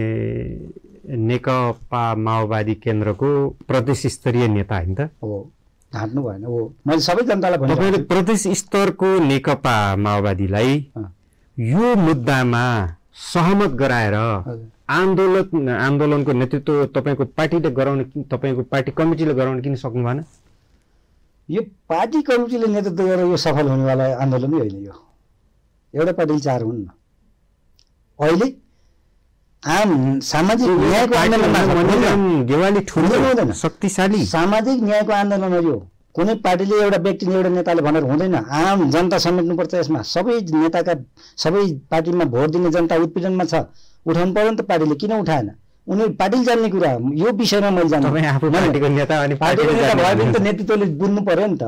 नेकपा माओवादी केन्द्रको प्रदेश स्तरीय नेता होइन त? हो, ढाँट्नु भएन। हो, मैले सबै जनतालाई भने तपाईँले प्रदेश स्तरको नेकपा माओवादीलाई यो मुद्दामा सहमत गराएर आन्दोलन आन्दोलनको नेतृत्व तपाईँको पार्टीले गराउन, तपाईँको पार्टी कमिटीले गराउन किन सक्नु भएन? यो पार्टी कमिटीले नेतृत्व गरेर यो सफल हुनेवाला आन्दोलनै होइन। यो एउटा पार्टीले चार हुन्न। अहिले आम सामाजिक न्यायको आन्दोलन शक्तिशाली सामाजिक न्यायको आन्दोलन हो यो। कुनै पार्टीले एउटा व्यक्तिले एउटा नेताले भनेर हुँदैन। आम जनता समेट्नुपर्छ यसमा। सबै नेताका सबै पार्टीमा भोट दिने जनता उत्पीडनमा छ, उठाउनु पर्यो नि त। पार्टीले किन उठाएन? उनी पार्टीले जान्ने कुरा यो विषयमा मैले जान्छु। पार्टीको नेता अनि पार्टीको नेता भए पनि त नेतृत्वले बुझ्नु पर्यो नि त।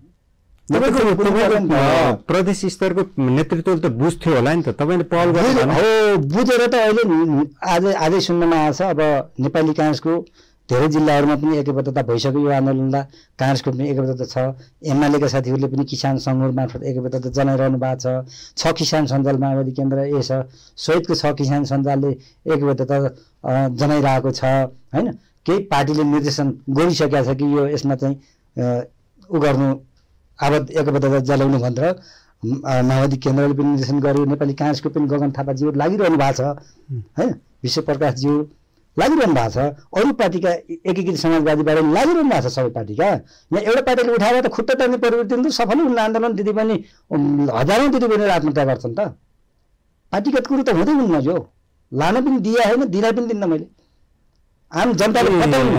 प्रदेश स्तरको नेतृत्वले त बुझ्थ्यो होला नि त, तपाईँले पहल गर्नु हो। बुझेर त अहिले आज आजै सुन्नमा आएछ। अब नेपाली काङ्ग्रेसको धेरै जिल्लाहरूमा पनि एकबद्धता भइसक्यो यो आन्दोलनलाई। काङ्ग्रेसको पनि एकबद्धता छ, एमालेका साथीहरूले पनि किसान सङ्घ मार्फत एकबद्धता जनाइरहनु भएको छ। छ किसान सञ्जाल माओवादी केन्द्र ए छ, सहितको छ किसान सञ्जालले एकबद्धता जनाइरहेको छ होइन। केही पार्टीले निर्देशन गरिसकेका छ कि यो यसमा चाहिँ उ गर्नु आबद्ध एकबद्धता जलाउनु भनेर माओवादी केन्द्रले पनि निर्देशन गर्यो। नेपाली काङ्ग्रेसको पनि गगन थापाज्यू लागिरहनु भएको छ होइन, विश्व प्रकाशज्यू लागिरहनु भएको छ, अरू पार्टीका एकीकृत समाजवादीबाट लागिरहनु भएको छ सबै पार्टीका। यहाँ एउटा पार्टीले उठाएर त खुट्टा तान्ने परिवर्तन त सफल हुने आन्दोलन दिदीबहिनी हजारौँ दिदीबहिनीहरू आत्महत्या गर्छन् त। पार्टीगत कुरो त हुँदै हुन्न। यो लान पनि दिए होइन, दिन पनि दिन्न मैले। आम जनताले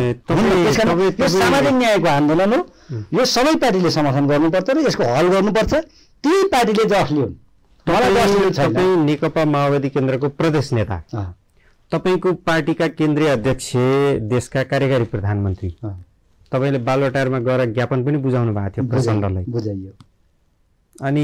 यो सामाजिक न्यायको आन्दोलन हो। यो सबै पार्टीले समर्थन गर्नुपर्छ र यसको हल गर्नुपर्छ। त्यही पार्टीले जस लियो। तपाईँ नेकपा माओवादी केन्द्रको प्रदेश नेता, तपाईँको पार्टीका केन्द्रीय अध्यक्ष, देशका कार्यकारी प्रधानमन्त्री, तपाईँले बालुवाटारमा गएर ज्ञापन पनि बुझाउनु भएको थियो प्रचण्डलाई। बुझाइयो। अनि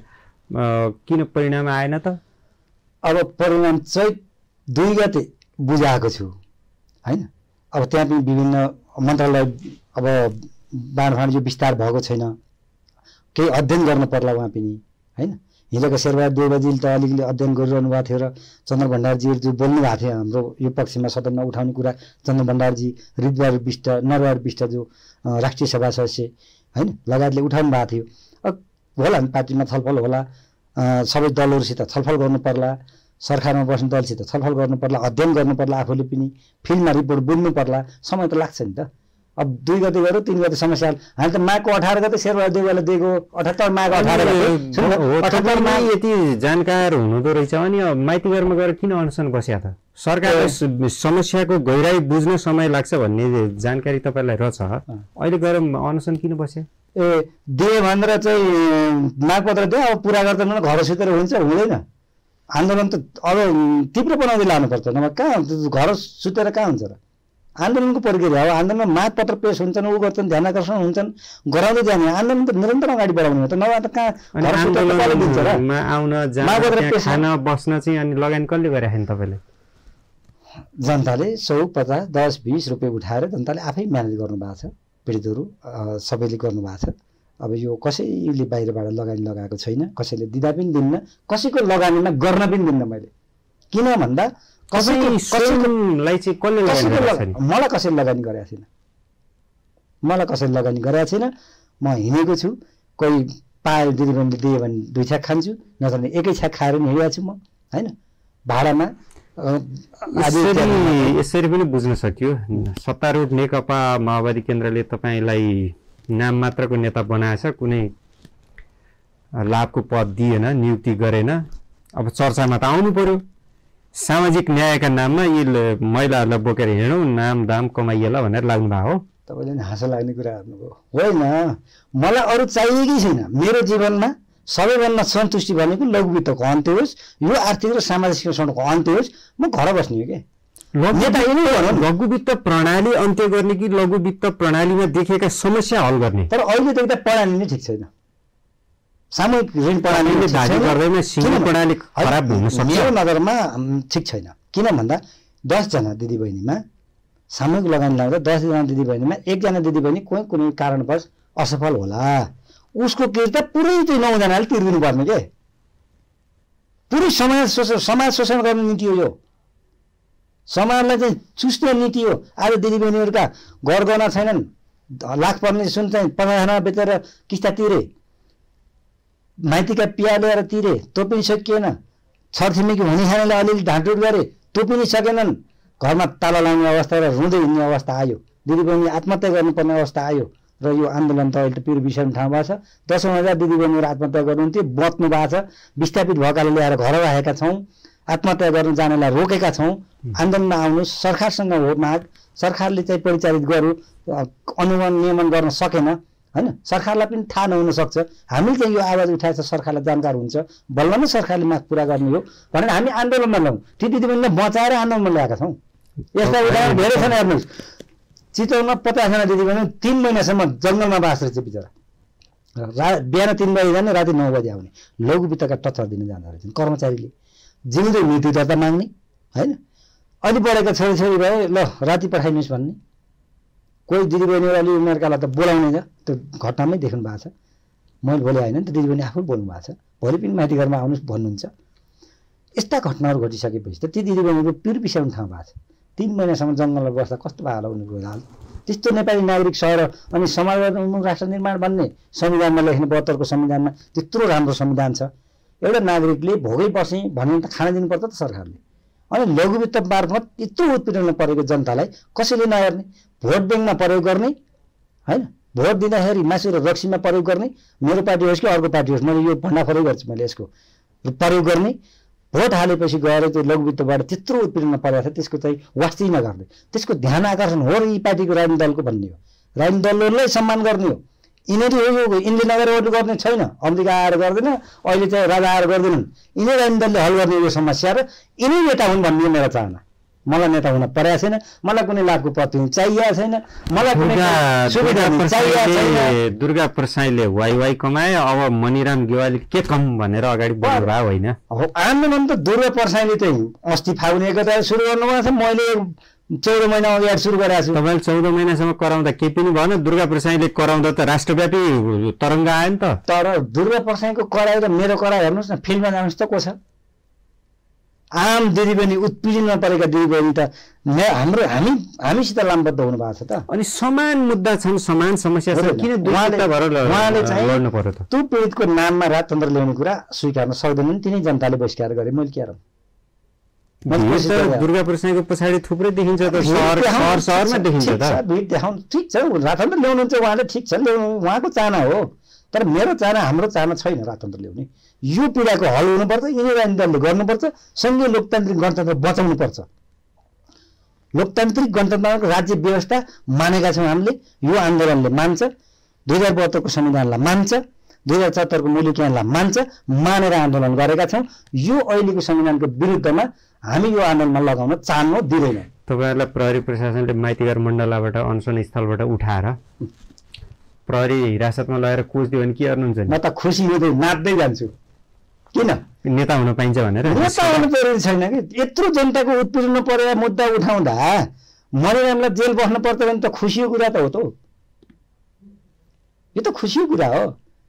किन परिणाम आएन त? अब परिणाम चाहिँ दुई गते बुझाएको छु होइन। अब त्यहाँ पनि विभिन्न मन्त्रालय अब बाँडफाँड यो विस्तार भएको छैन, केही अध्ययन गर्न पर्ला उहाँ पनि होइन। हिजोको शेरबहादुर देवजीले त अलिकति अध्ययन गरिरहनु भएको थियो र चन्द्र भण्डारजीहरू जो बोल्नु भएको थियो हाम्रो यो पक्षमा सदनमा उठाउने कुरा, चन्द्र भण्डारजी, हृदबहादुर विष्ट, नरबहादुर विष्ट जो राष्ट्रिय सभा सदस्य होइन लगायतले उठाउनु भएको थियो। अब होला नि पार्टीमा छलफल होला, सबै दलहरूसित छलफल गर्नु पर्ला, सरकारमा बस्ने दलसित छलफल गर्नु पर्ला, अध्ययन गर्नु पर्ला, आफूले पनि फिल्डमा रिपोर्ट बुझ्नु पर्ला, समय त लाग्छ नि त। अब दुई गते गऱ्यो, तिन गते समस्या। हामी त माघको अठार गते शेरबहादुर देउवाले दिएको अठहत्तर माघ अठार अठहत्तरमा यति जानकार हुनुहुँदो रहेछ अनि माइतीघरमा गएर किन अनसन बस्या त? सरकारको समस्याको गहिराई बुझ्न समय लाग्छ भन्ने जानकारी तपाईँलाई रहेछ, अहिले गएर अनसन किन बस्या? ए दिए भनेर चाहिँ मागपत्र दियो, अब पुरा गर्दैन घर सुतेर हुन्छ? हुँदैन। आन्दोलन त अब तीव्र बनाउँदै लानुपर्छ, नभए कहाँ घर सुतेर कहाँ हुन्छ र? आन्दोलनको प्रक्रिया हो। आन्दोलनमा मागपत्र पेश हुन्छन्, ऊ गर्छन्, ध्यान आकर्षण हुन्छन्, गराउँदै जाने। आन्दोलन त निरन्तर अगाडि बढाउने हो त, नभए त कहाँ आउन खान बस्न चाहिँ अनि लगानी कसले गरेको नि तपाईँले? जनताले सौ पचास दस बिस रुपियाँ उठाएर जनताले आफै म्यानेज गर्नुभएको छ। पीडितहरू सबैले गर्नुभएको छ। अब यो कसैले बाहिरबाट लगानी लगाएको छैन, कसैले दिँदा पनि दिन्न, कसैको लगानीमा गर्न पनि दिन्न मैले। किन भन्दा कसैलाई चाहिँ कसले लगानी? मलाई कसैले लगानी गरेको छैन, मलाई कसैले लगानी गरेको छैन। म हिँडेको छु, कोही पाए दिदीबहिनीले दियो भने दुई छ्याक खान्छु, नत्र भने एकै छ्याक खाएर नि हिँडिरहेको छु म होइन। भाडामा यसरी पनि बुझ्न सकियो सत्तारूढ नेकपा माओवादी केन्द्रले तपाईँलाई नाम मात्रको नेता बनाएछ, कुनै लाभको पद दिएन, नियुक्ति गरेन। अब चर्चामा त आउनु पर्यो। सामाजिक न्यायका नाममा यी महिलाहरूलाई बोकेर हिँडौँ, नाम दाम कमाइएला भनेर लाग्नु भएको हो। तपाईँले नि हाँसो लाग्ने कुरा गर्नुभयो। होइन, मलाई अरू चाहिएकै छैन। मेरो जीवनमा सबैभन्दा सन्तुष्टि भनेको लघुवित्तको अन्त्य होस्, यो आर्थिक र सामाजिक शोषणको अन्त्य होस्, म घर बस्ने हो क्या। लघुवित्त प्रणाली अन्त्य गर्ने कि लघुवित्त प्रणालीमा देखिएका समस्या हल गर्ने? तर अहिले देख्दा प्रणाली नै ठिक छैन। सामूहिक ऋण प्रणालीले दाबी गर्दैमा सिङ्गो प्रणाली खराब हुन सक्छ। मेरो नजरमा ठिक छैन। किन भन्दा दसजना दिदीबहिनीमा सामूहिक लगानी लाउँदा दसजना दिदीबहिनीमा एकजना दिदीबहिनी कोही कुनै कारणवश असफल होला, उसको किस्त पुरै चाहिँ नौजनाले तिर्दिनु पर्ने के। पुरै समाज शोषण समाज शोषण गर्ने नीति हो यो। समाजलाई चाहिँ चुस्ने नीति हो। आज दिदीबहिनीहरूका घर गहना छैनन्, लाख पर्ने सुन चाहिँ पचासजना बेचेर किस्ता तिरे, माइतीका पिया ल्याएर तिरे, त्यो पनि सकिएन। छरछिमेकी हुने खानेले अलिअलि ढाँटुट गरे, त्यो पनि सकेनन्। घरमा ताला लाउने अवस्था र रुँदै हिँड्ने अवस्था आयो। दिदीबहिनी आत्महत्या गर्नुपर्ने अवस्था आयो र यो आन्दोलन त अहिले त पिर विषयमा ठाउँ भएको छ। दसौँ हजार दिदीबहिनीहरू आत्महत्या गर्नुहुन्थ्यो, बच्नु भएको छ। विस्थापित भएकाले ल्याएर घर राखेका छौँ, आत्महत्या गर्न जानलाई रोकेका छौँ। आन्दोलनमा आउनुहोस्, सरकारसँग हो माग, सरकारले चाहिँ परिचालित गरौँ, अनुगमन नियमन गर्न सकेन होइन। सरकारलाई पनि थाहा नहुन सक्छ। हामीले चाहिँ यो आवाज उठाएछ, सरकारलाई जानकार हुन्छ, बल्ल नै सरकारले माग पुरा गर्ने हो भनेर हामी आन्दोलनमा ल्याउँ। ती दिदीबहिनीलाई बचाएर आन्दोलनमा ल्याएका छौँ। यस्ता उदाहरण धेरै छन्। हेर्नुहोस्, चितवनमा पचासजना दिदीबहिनी तिन महिनासम्म जङ्गलमा बास रहेछ बिचरा। रा बिहान तिन बजी जाने, राति नौ बजी आउने। लघुवित्तका टचर दिन जाँदो रहेछन् कर्मचारीले। जिउँदो मृत्यु दर्ता माग्ने होइन। अलि बढेका छोरीछोरी भए ल राति पठाइदिनुहोस् भन्ने। कोही दिदीबहिनीहरू अलि उमेरकालाई त बोलाउने छ, त्यो घटनामै देख्नु भएको छ। मैले बोले होइन नि त, दिदीबहिनी आफै बोल्नु भएको छ। भोलि पनि माथि घरमा आउनुहोस् भन्नुहुन्छ। यस्ता घटनाहरू घटिसकेपछि त ती दिदीबहिनीहरू पिर पिसाउने ठाउँ भएको छ। तिन महिनासम्म जङ्गलमा बस्दा कस्तो भयो होला उनीहरूको हाल। त्यस्तो नेपाली नागरिक सर अनि समाजवादी राष्ट्र निर्माण भन्ने संविधानमा लेख्ने बहत्तरको संविधानमा त्यत्रो राम्रो संविधान छ। एउटा नागरिकले भोगै बसेँ भने त खान दिनुपर्छ त सरकारले। अनि लघुवित्त मार्फत यत्रो उत्पीडनमा परेको जनतालाई कसैले नहेर्ने, भोट ब्याङ्कमा प्रयोग गर्ने होइन। भोट दिँदाखेरि मासु र रक्सीमा प्रयोग गर्ने, मेरो पार्टी होस् कि अर्को पार्टी होस्, मैले यो भण्डाफोरै गर्छु मैले यसको प्रयोग गर्ने। भोट हालेपछि गएर त्यो लघुवित्तबाट त्यत्रो उत्पीडनमा परेको छ, त्यसको चाहिँ वास्तै नगर्ने, त्यसको ध्यान आकर्षण हो र यी पार्टीको राजनीतिक दलको भन्ने हो। राजनीतिक दलहरूलाई सम्मान गर्ने हो। यिनीहरू यो यिनले नगरेर अरू गर्ने छैन। अमेरिका आएर गर्दैन, अहिले चाहिँ राजा आएर गर्दैनन्। यिनै राजनीतिक दलले हल गर्ने यो समस्या र यिनै नेता हुन् भन्ने मेरो चाहना। मलाई नेता हुन परेको छैन, मलाई कुनै लाभको पद चाहिएको छैन, मलाई कुनै सुविधा चाहिएको छैन। दुर्गा प्रसाईले वाइ वाइ कमाए, अब मणिराम गेवाली के कम भनेर अगाडि बढ्नु भयो होइन। हो आन्दोलन त दुर्गा प्रसाईले चाहिँ अस्ति फागुन एक गते सुरु गर्नुभएको छ। मैले चौध महिना अगाडि सुरु गरेको छु। तपाईँले चौध महिनासम्म कराउँदा केही पनि भएन। दुर्गा प्रसाईले कराउँदा त राष्ट्रव्यापी तरङ्ग आयो नि त। तर दुर्गा प्रसाईको कराई र मेरो कराई हेर्नुहोस् न, फिल्डमा जानुहोस् त को छ। आम दिदीबहिनी उत्पीडनमा परेका दिदीबहिनी त हाम्रो हामी हामीसित लामबद्ध हुनु भएको छ त। अनि समान मुद्दा छन्, समान समस्या छ, किन उहाँले चाहिँ लड्नु पर्यो त? त्यो पीडितको नाममा राजतन्त्र ल्याउने कुरा स्वीकार्न सक्दैनन्। तिनै जनताले बहिष्कार गरे। मैले के दुर्गा प्रसाईको पछाडि थुप्रै देखिन्छ त, सहर सहर सहरमा देखिन्छ त। भिड देखाउनु ठिक छ, राजतन्त्र ल्याउनुहुन्छ उहाँले, ठिक छ ल्याउनु, उहाँको चाहना हो। तर मेरो चाहना, हाम्रो चाहना छैन राजतन्त्र ल्याउने। यो पीडाको हल हुनुपर्छ, यिनै राजनीतिक दलले गर्नुपर्छ। सङ्घीय लोकतान्त्रिक गणतन्त्र बचाउनुपर्छ। लोकतान्त्रिक गणतन्त्रको राज्य व्यवस्था मानेका छौँ हामीले। यो आन्दोलनले मान्छ, दुई हजार बहत्तरको संविधानलाई मान्छ, दुई हजार चौहत्तरको मुलुक ऐनलाई मान्छ, मानेर आन्दोलन गरेका छौँ। यो अहिलेको संविधानको विरुद्धमा हामी यो आन्दोलनमा लगाउन चाहनु दिँदैन। तपाईँहरूलाई प्रहरी प्रशासनले माइतीघर मण्डलाबाट अनसन स्थलबाट उठाएर प्रहरी हिरासतमा लगेर कोच्दियो भने के गर्नुहुन्छ? म त खुसी हुँदै नाच्दै जान्छु। किन? नेता हुन पाइन्छ भनेर। नेता हुनु जरुरी छैन कि। यत्रो जनताको उत्पीडनमा परेर मुद्दा उठाउँदा मणिरामलाई जेल बस्न पर्छ भने त खुसीको कुरा त हो त। यो त खुसीको कुरा हो।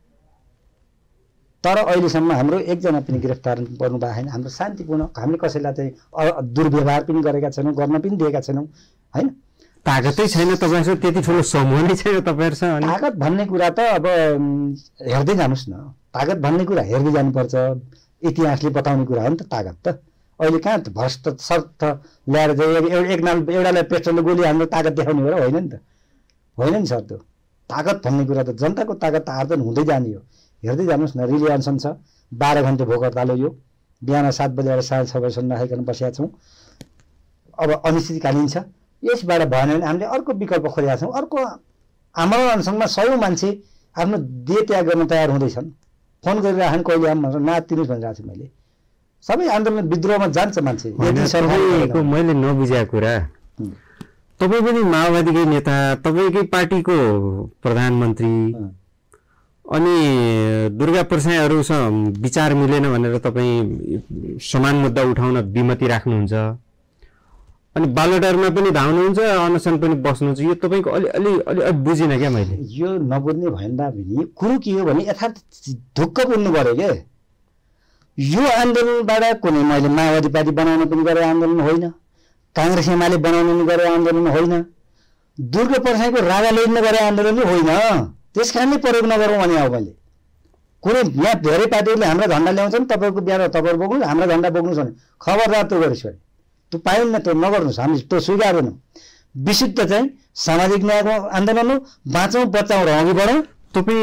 तर अहिलेसम्म हाम्रो एकजना पनि गिरफ्तार पर्नु भएको छैन। हाम्रो शान्तिपूर्ण, हामीले कसैलाई चाहिँ दुर्व्यवहार पनि गरेका छैनौँ, गर्न पनि दिएका छैनौँ होइन। तागतै छैन तपाईँसँग, त्यति ठुलो समूह नै छैन तपाईँहरूसँग। अनि तागत भन्ने कुरा त अब हेर्दै जानुहोस् न, तागत भन्ने कुरा हेर्दै जानुपर्छ। इतिहासले बताउने कुरा हो नि त तागत त। अहिले कहाँ त भ्रष्ट सर्थ ल्याएर चाहिँ एक नाल एउटालाई पेट्रोलले गोली हान्दा तागत देखाउने हो र? होइन नि त, होइन नि सर। त्यो तागत भन्ने कुरा त जनताको तागत आर्जन हुँदै जाने हो। हेर्दै जानुहोस् न, रिले अनसन छ, बाह्र घन्टे भोक हडताल हो यो। बिहान सात बजेर साढे छ बजीसम्म नखाइकन बसेका छौँ। अब अनिश्चितकालीन छ, यसबाट भएन भने हामीले अर्को विकल्प खोजेका छौँ। अर्को हाम्रो अनसनमा सयौँ मान्छे आफ्नो देह त्याग गर्न तयार हुँदैछन्। फोन गरिराखन् कहिले आउँ भनेर, नआत्तिनुहोस् भनिरहेको छु मैले। सबै आन्दोलन विद्रोहमा जान्छ मान्छे। तपाईँको मैले नबुझेको कुरा, तपाईँ पनि माओवादीकै नेता, तपाईँकै पार्टीको प्रधानमन्त्री, अनि दुर्गा प्रसाईहरूसँग विचार मिलेन भनेर तपाईँ समान मुद्दा उठाउन विमति राख्नुहुन्छ, अनि बालोटारमा पनि धाउनुहुन्छ, अनसन पनि बस्नुहुन्छ। यो तपाईँको अलि अलि अलि अलि बुझिनँ क्या मैले। यो नबुझ्ने भन्दा पनि कुरो के हो भने यथार्थ ढुक्क बुझ्नु पऱ्यो क्या। यो आन्दोलनबाट कुनै मैले माओवादी पार्टी बनाउन पनि गरेर आन्दोलन होइन, काङ्ग्रेस एमाले बनाउन पनि गरेर आन्दोलन होइन, दुर्गा प्रसाईको राजा लैन गरेर आन्दोलन पनि होइन। त्यस कारणले प्रयोग नगरौँ भने हो मैले। कुनै यहाँ धेरै पार्टीहरूले हाम्रा झन्डा ल्याउँछन्, तपाईँको बिहान तपाईँहरू बोक्नु, हाम्रा झन्डा बोक्नुहोस् भने खबरदार त्यो गरिस् भने त्यो पाइन्न, त्यो नगर्नुहोस्। हामी त्यो स्वीकार्दैनौँ। विशुद्ध चाहिँ सामाजिक न्यायको आन्दोलन हो। बाँचौँ बचाउँ र अघि बढौँ। तपाईँ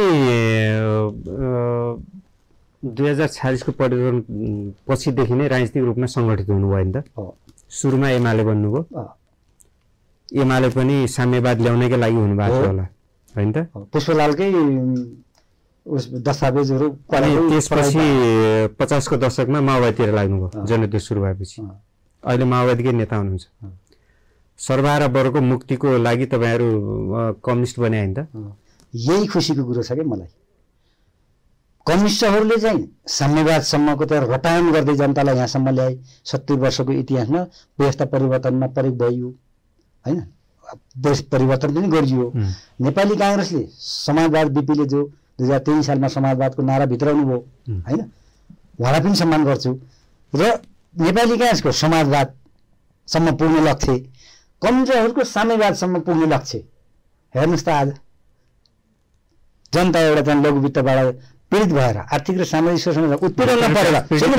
दुई हजार छयालिसको परिवर्तन पछिदेखि नै राजनीतिक रूपमा सङ्गठित हुनुभयो नि त। सुरुमा एमाले बन्नुभयो, एमाले पनि साम्यवाद ल्याउनैकै लागि हुनुभएको थियो होला, होइन त? पुष्पलालकै उस दस्तावेजहरू। त्यसपछि पचासको दशकमा माओवादीतिर लाग्नुभयो जनयुद्ध सुरु भएपछि। अहिले माओवादीकै नेता हुनुहुन्छ। सर्वहारा वर्गको मुक्तिको लागि तपाईँहरू कम्युनिस्ट बने होइन त? यही खुसीको कुरो छ क्या मलाई। कम्युनिस्टहरूले चाहिँ साम्यवादसम्मको त रटान गर्दै जनतालाई यहाँसम्म ल्याए। सत्तरी वर्षको इतिहासमा व्यवस्था परिवर्तनमा प्रयोग भयो, होइन? देश परिवर्तन पनि गरियो। नेपाली काङ्ग्रेसले समाजवाद बिपीले जो दुई हजार तेइस सालमा समाजवादको नारा भित्राउनु भयो, होइन? उहाँलाई पनि सम्मान गर्छु। र नेपाली काङ्ग्रेसको समाजवादसम्म पुग्ने लक्ष्य, कम्युनिस्टहरूको साम्यवादसम्म पुग्ने लक्ष्य, हेर्नुहोस् त आज जनता एउटा चाहिँ लघुवित्तबाट पीडित भएर आर्थिक र सामाजिक शोषण उत्पीडन नपरेर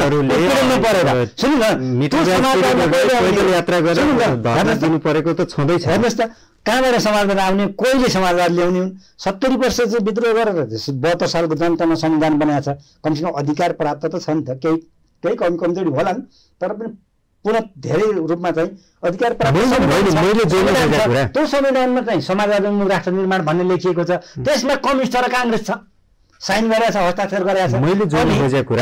परेको त छँदैछ। हेर्नुहोस् त कहाँबाट समाजवाद आउने, कोहीले समाजवाद ल्याउने हुन्। सत्तरी वर्ष चाहिँ विद्रोह गरेर बहत्तर सालको जनतामा संविधान बनाएको छ। कमसेकम अधिकार प्राप्त त छ नि त, केही केही कमी कमजोरी होला नि, तर पनि पुनः धेरै रूपमा चाहिँ अधिकार प्राप्त। त्यो संविधानमा चाहिँ समाजवाद राष्ट्र निर्माण भन्ने लेखिएको छ। त्यसमा कम्युनिस्ट र काङ्ग्रेस छ, साइन गरेछ, हस्ताक्षर गरेछ। मैले जोड्नु खोजेको कुरा,